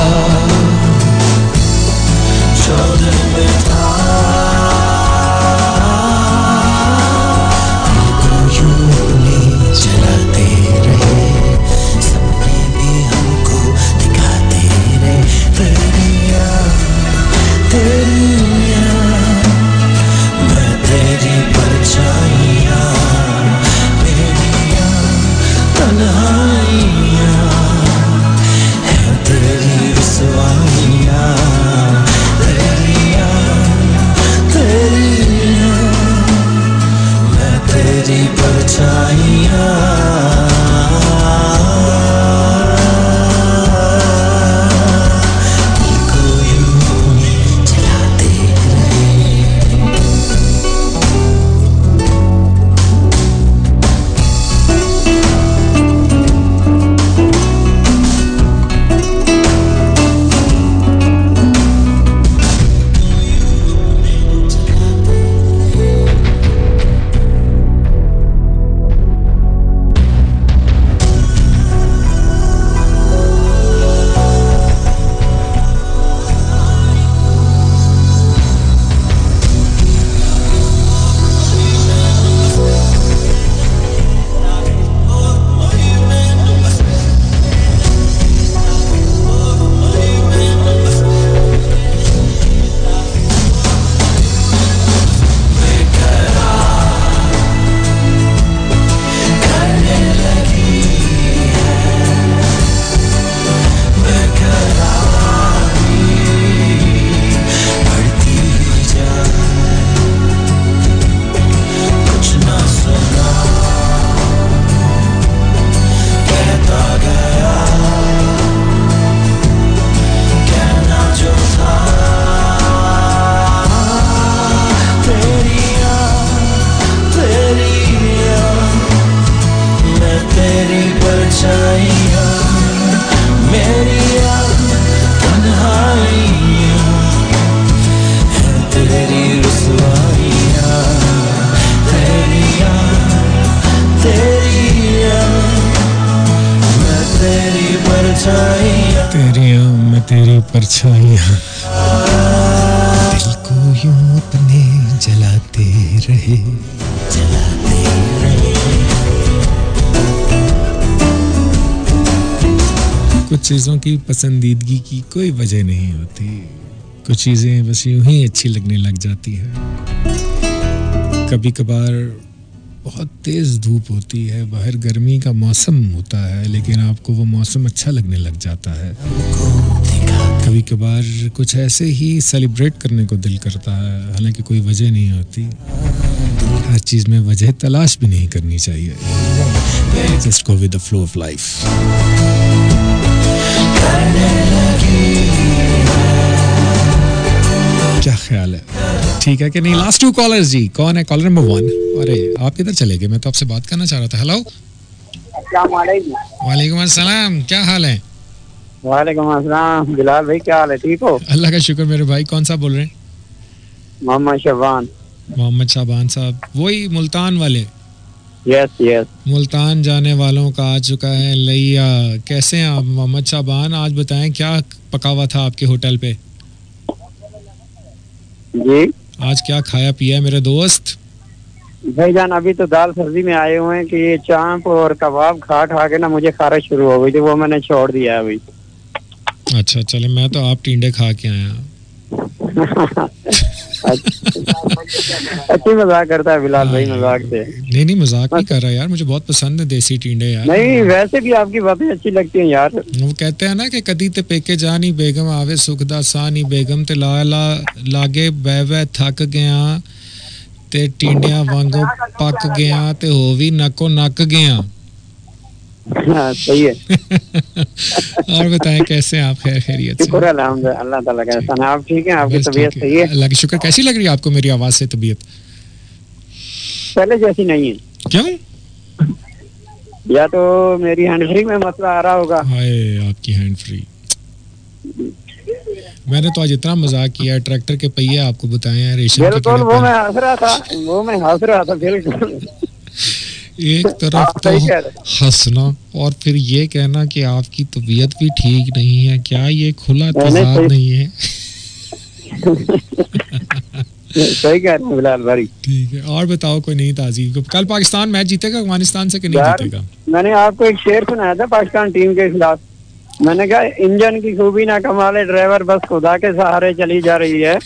परछाइयां दिल को यूं अपने जलाते रहे, जलाते रहे। कुछ चीज़ों की पसंदीदगी की कोई वजह नहीं होती, कुछ चीज़ें बस यूं ही अच्छी लगने लग जाती हैं। कभी कभार बहुत तेज़ धूप होती है, बाहर गर्मी का मौसम होता है, लेकिन आपको वो मौसम अच्छा लगने लग जाता है। कभी कभार कुछ ऐसे ही सेलिब्रेट करने को दिल करता है, हालांकि कोई वजह नहीं होती। हर चीज़ में वजह तलाश भी नहीं करनी चाहिए। Just go with the flow of life. क्या ख्याल है, ठीक है कि नहीं? लास्ट 2 कॉलर्स जी, कौन है कॉलर नंबर 1? अरे आप किधर चले गए, मैं तो आपसे बात करना चाह रहा था। हेलो अस्सलाम वालेकुम। वालेकुम अस्सलाम, क्या हाल है? वालेकुम अस्सलाम। बिलाल भाई क्या हाल है, ठीक हो? अल्लाह का शुक्र मेरे भाई। कौन सा बोल रहे हैं? मोहम्मद शबान। मोहम्मद शाबान साहब, वही मुल्तान वाले? Yes yes. मुल्तान जाने वालों का आ चुका है लैया। कैसे हैं आप मोहम्मद शाबान? आज बताएं क्या पका हुआ था आपके होटल पे? जी आज क्या खाया पिया मेरे दोस्त? भाईजान अभी तो दाल सब्जी में आए हुए हैं कि ये चांप और कबाब खा खा के ना मुझे खारिश शुरू हो गई थी, वो मैंने छोड़ दिया है अभी। अच्छा चले, मैं तो आप टिंडे खा के आया। अच्छी मजाक करता है बिलाल भाई, मजाक से। नहीं मजाक नहीं कर रहा यार, मुझे बहुत पसंद है देसी टिंडे यार। नहीं वैसे भी आपकी बातें अच्छी लगती हैं यार। वो कहते हैं ना कि कदी ते पेके जानी बेगम आवे सुखदा सानी बेगम ते लागे बह थक गया ते टिंडिया वांगो पक गया ते हो भी नको नक गया। हाँ, सही है। और बताएं कैसे आप? खैर खैरियत से? शुक्र अल्हम्दुलिल्लाह, अल्लाह ताला का एहसान है। आप ठीक हैं? आपकी तबीयत सही है? अल्लाह की शुक्र। कैसी लग रही है आपको मेरी आवाज से तबीयत? पहले जैसी नहीं है। क्यों? या तो मेरी हैंड फ्री में मसला आ रहा होगा। हाय आपकी हैंड फ्री। मैंने तो आज इतना मजाक किया, ट्रैक्टर के पहिए आपको बताए हैं रेशम के। बिल्कुल वो मैं हंस रहा था बिल्कुल। एक तरफ तो हंसना और फिर ये कहना कि आपकी तबीयत भी ठीक नहीं है, क्या ये खुला तजाद नहीं है? सही कह रहे हैं बिलाल भाई। ठीक है, और बताओ कोई नई ताज़ी? कल पाकिस्तान मैच जीतेगा अफगानिस्तान से कि नहीं जीतेगा? मैंने आपको एक शेर सुनाया था पाकिस्तान टीम के खिलाफ। मैंने कहा इंजन की खूबी ना कमाले ड्राइवर, बस खुदा के सहारे चली जा रही है।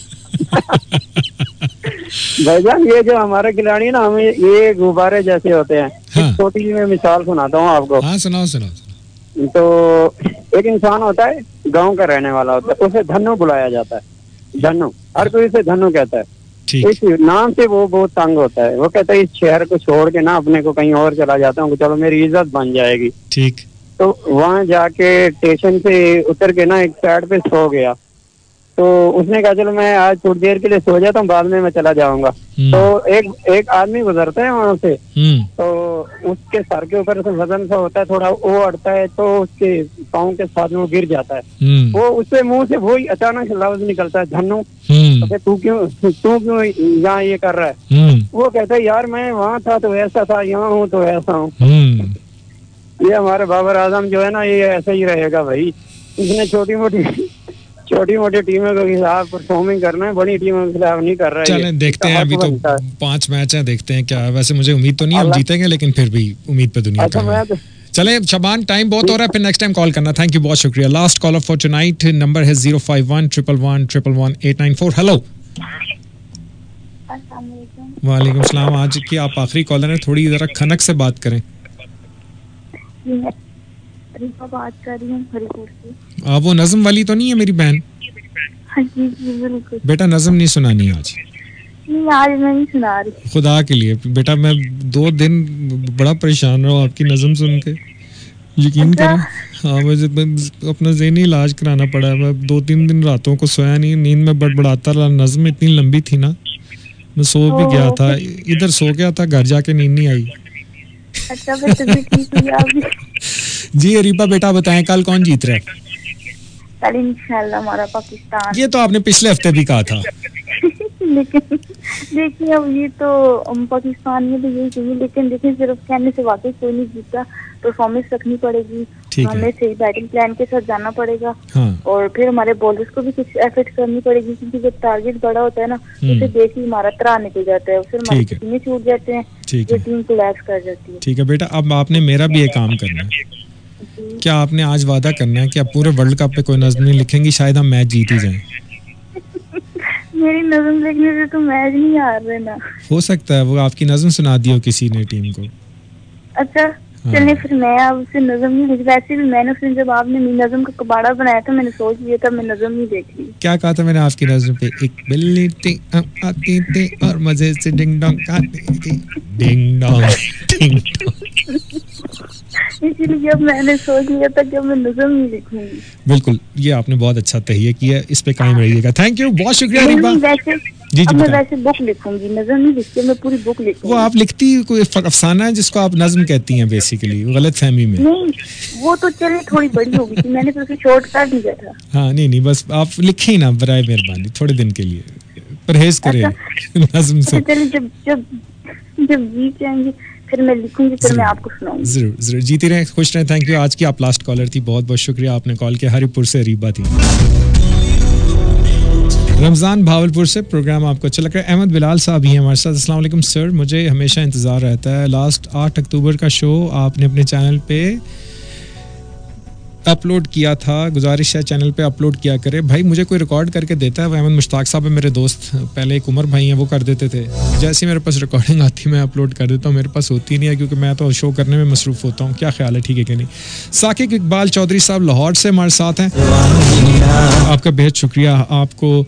भाईजान ये जो हमारे खिलाड़ी ना, हमें ये गुब्बारे जैसे होते हैं। हाँ। छोटी सी मैं मिसाल सुनाता हूँ आपको। हाँ सुनाओ। तो एक इंसान होता है, गांव का रहने वाला होता है, उसे धन्नो बुलाया जाता है। धन्नो, हर कोई इसे धन्नो कहता है। इस नाम से वो बहुत तंग होता है। वो कहता है इस शहर को छोड़ के ना अपने को कहीं और चला जाता हूँ, चलो मेरी इज्जत बन जाएगी। ठीक। तो वहाँ जाके स्टेशन से उतर के ना एक साइड पे सो गया। तो उसने कहा चलो मैं आज थोड़ी देर के लिए सो जाता हूँ, बाद में मैं चला जाऊंगा। तो एक आदमी गुजरता है वहाँ से। तो उसके सर के ऊपर से वजन सा होता है, थोड़ा वो अड़ता है, तो उसके पाँव के साथ में वो गिर जाता है। वो उससे मुंह से वही अचानक लफ्ज निकलता है, धन्नो। तो तू क्यों यहाँ ये कर रहा है? वो कहता है यार मैं वहाँ था तो ऐसा था, यहाँ हूँ तो ऐसा हूँ। ये हमारे बाबर आजम जो है ना, ये ऐसा ही रहेगा भाई। इसने छोटी मोटी टीमों के खिलाफ परफॉर्मिंग करना है, बड़ी टीमों के खिलाफ नहीं कर रहा है। चलें देखते हैं, अभी तो 5 मैच हैं, देखते हैं क्या है। वैसे मुझे उम्मीद तो नहीं हम जीतेंगे, लेकिन फिर भी उम्मीद पे दुनिया का है। चले शबान, टाइम बहुत हो रहा है, फिर नेक्स्ट टाइम कॉल करना। थैंक यू, बहुत शुक्रिया। Last caller for tonight, number है 05111111894। हेलो। वालेकुम सलाम। आज की आप आखिरी कॉलर हैं, थोड़ी जरा खनक से बात करें। रिपा बात कर रही हूँ हरिपुर से। आप वो नज़म वाली तो नहीं है मेरी बहन? हाँ जी बिल्कुल। बेटा नज़म नहीं सुनानी आज? नहीं आज मैं नहीं सुना रही। खुदा के लिए बेटा, मैं 2 दिन बड़ा परेशान रहा आपकी नज़म सुन के, यकीन करें। हाँ मुझे अपना ज़हनी इलाज कराना पड़ा। मैं 2-3 दिन रातों को सोया नहीं, नींद में बड़बड़ाता रहा। नज़म इतनी लंबी थी ना, मैं सो भी गया था, इधर सो गया था, घर जाके नींद नहीं आई। अच्छा ठीक हुई जी अरीबा बेटा बताएं कल कौन जीत रहा है? कल इंशाल्लाह हमारा पाकिस्तान। ये तो आपने पिछले हफ्ते भी कहा था। लेकिन देखिए अब ये तो पाकिस्तान में भी यही चाहिए, लेकिन देखिए सिर्फ कहने से वाकई कोई नहीं जीतता। परफॉर्मेंस रखनी पड़ेगी, हमें सही बैटिंग प्लान के साथ जाना पड़ेगा। हाँ। और फिर हमारे बॉलर्स को भी कुछ एफर्ट करनी पड़ेगी, क्योंकि जब टारगेट बड़ा होता है ना, उसे देख ही हमारा त्राह निकल जाता है, फिर हमारे टीमें छूट जाते हैं, जो टीम कोलैप्स कर जाती है। ठीक है बेटा, अब आपने मेरा भी एक काम करना है। क्या आपने आज वादा करना है कि आप पूरे वर्ल्ड कप पे कोई नज़म नहीं लिखेंगी, शायद हम मैच जीत ही जाएं। मेरी नज़म लिखने से तो मैच नहीं हार रहे ना। हो सकता है वो आपकी नज़म सुना दी हो किसी ने टीम को। अच्छा चलिए फिर मैं आपसे नज़म नहीं लिख। वैसे भी मैंने फिर जब आपने नज़म का कबाड़ा बनाया था, मैंने सोच लिया था मैं नज़म नहीं देख ली। क्या कहा था मैंने आपकी नज़म पे? एक बिल्ली आती थी और मजे से डिंग डोंग आती थी, डिंग डोंग डिंग डोंग। इसीलिए अब मैंने सोच लिया था कि मैं नज़म नहीं लिखूंगी। बिल्कुल, ये आपने बहुत अच्छा तहिया किया, इस पे कायम रहिएगा। थैंक यू, बहुत शुक्रिया रिबा। जी अब मैं वैसे बुक लिखूंगी, नज़म नहीं लिखती, मैं पूरी बुक लिखूंगी। वो आप लिखती कोई अफसाना है जिसको आप नज्म कहती हैं बेसिकली, गलत फहमी में। नहीं, वो तो चले थोड़ी बड़ी होगी थी, मैंने तो उसे शॉर्ट कर दिया था। हाँ नहीं, बस आप लिखे ही ना बराए मेहरबानी, थोड़े दिन के लिए परहेज करें नज्म से। चलिए जब जीत जाएंगे फिर मैं लिखूंगी, फिर मैं आपको सुनाऊंगी। जरूर जीती रहें, खुश रहें। Thank you. आज की आप लास्ट कॉलर थी, बहुत बहुत शुक्रिया, आपने कॉल किया। हरिपुर से रीबा थी। रमज़ान भावलपुर से प्रोग्राम आपको अच्छा लग रहा है। अहमद बिलाल साहब ही हैं हमारे साथ। अस्सलाम वालेकुम सर, मुझे हमेशा इंतज़ार रहता है, लास्ट 8 अक्टूबर का शो आपने अपने चैनल पे अपलोड किया था, गुजारिश है चैनल पे अपलोड किया करे। भाई मुझे कोई रिकॉर्ड करके देता है, वो अहमद मुश्ताक साहब है मेरे दोस्त, पहले एक उमर भाई हैं, वो कर देते थे। जैसे मेरे पास रिकॉर्डिंग आती मैं अपलोड कर देता हूँ, मेरे पास होती नहीं है क्योंकि मैं तो शो करने में मसरूफ़ होता हूँ। क्या ख्याल है, ठीक है कि नहीं? साकिब इकबाल चौधरी साहब लाहौर से हमारे साथ हैं, आपका बेहद शुक्रिया। आपको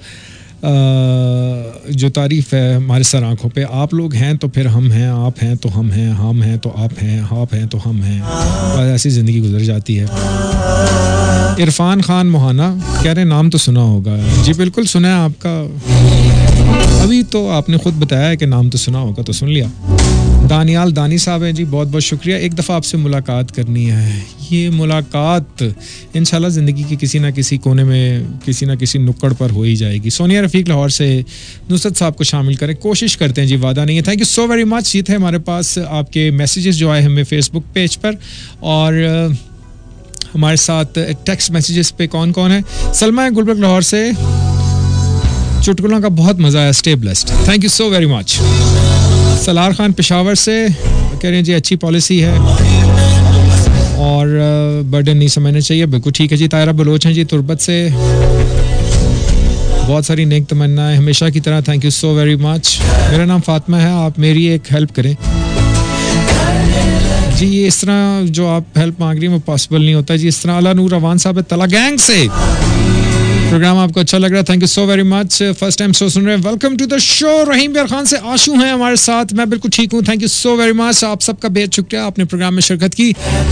जो तारीफ़ है हमारे सर आँखों पे, आप लोग हैं तो फिर हम हैं, आप हैं तो हम हैं, हम हैं तो आप हैं, आप हैं तो हम हैं, बस ऐसी ज़िंदगी गुजर जाती है। इरफान खान मोहाना कह रहे नाम तो सुना होगा। जी बिल्कुल सुना है आपका, अभी तो आपने खुद बताया है कि नाम तो सुना होगा तो सुन लिया। दानियाल दानी साहब हैं जी, बहुत बहुत शुक्रिया। एक दफ़ा आपसे मुलाकात करनी है, ये मुलाकात इंशाल्लाह ज़िंदगी के किसी ना किसी कोने में, किसी ना किसी नुक्कड़ पर हो ही जाएगी। सोनिया रफ़ीक लाहौर से नुसरत साहब को शामिल करें, कोशिश करते हैं जी, वादा नहीं है। Thank you so very much. ये थे हमारे पास आपके मैसेजेस जो आए हमें फेसबुक पेज पर, और हमारे साथ टेक्स्ट मैसेजेस पे कौन कौन है। सलमा गुलबर्ग लाहौर से, चुटकुलों का बहुत मज़ा आया, stay blessed, thank you so very much. Salar Khan Peshawar से कह रहे हैं जी अच्छी पॉलिसी है और बर्डन नहीं समझना चाहिए, बिल्कुल ठीक है जी। तायरा बलोच हैं जी तुर्बत से, बहुत सारी नेक तमन्नाएं हमेशा की तरह, thank you so very much. मेरा नाम फातिमा है, आप मेरी एक हेल्प करें जी। ये इस तरह जो आप हेल्प मांग रही हैं वो पॉसिबल नहीं होता जी। इस तरह अला नूर रवान साहब तला गैंग से, प्रोग्राम आपको अच्छा लग रहा है, thank you so very much. First time show सुन रहे हैं, welcome to the show. Rahim बियार खान से आशू हैं हमारे साथ, मैं बिल्कुल ठीक हूँ, thank you so very much. आप सबका बेहद शुक्रिया, आपने प्रोग्राम में शिरकत की।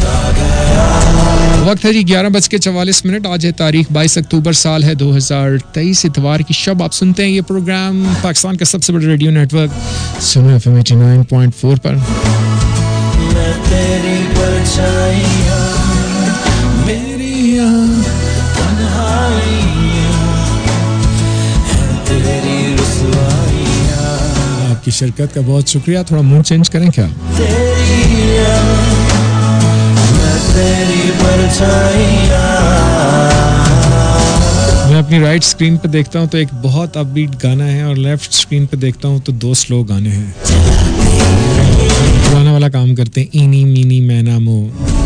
वक्त है जी 11:44। आज है तारीख 22 अक्टूबर, साल है 2023, इतवार की शब। आप सुनते हैं ये प्रोग्राम पाकिस्तान का सबसे बड़ा रेडियो नेटवर्क सुनो FM 89.4 पर। तेरी परछाइयां मेरी आपकी शिरकत का बहुत शुक्रिया। थोड़ा मूड चेंज करें क्या? मैं अपनी राइट स्क्रीन पे देखता हूँ तो एक बहुत अपबीट गाना है, और लेफ्ट स्क्रीन पे देखता हूँ तो 2 स्लो गाने हैं। पुराना वाला काम करते हैं, इनी मीनी मैना मो।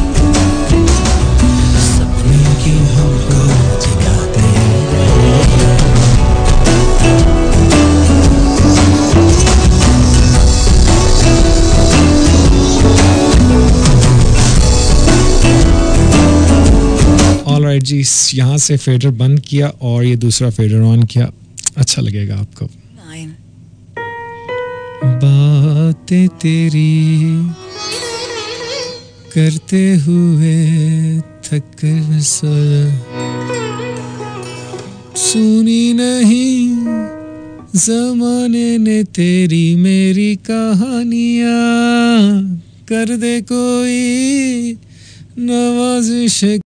ऑलराइट जी, यहाँ से फेडर बंद किया और ये दूसरा फेडर ऑन किया, अच्छा लगेगा आपको। बातें तेरी करते हुए थक कर सुनी नहीं जमाने ने तेरी मेरी कहानियाँ, कर दे कोई नवाजिश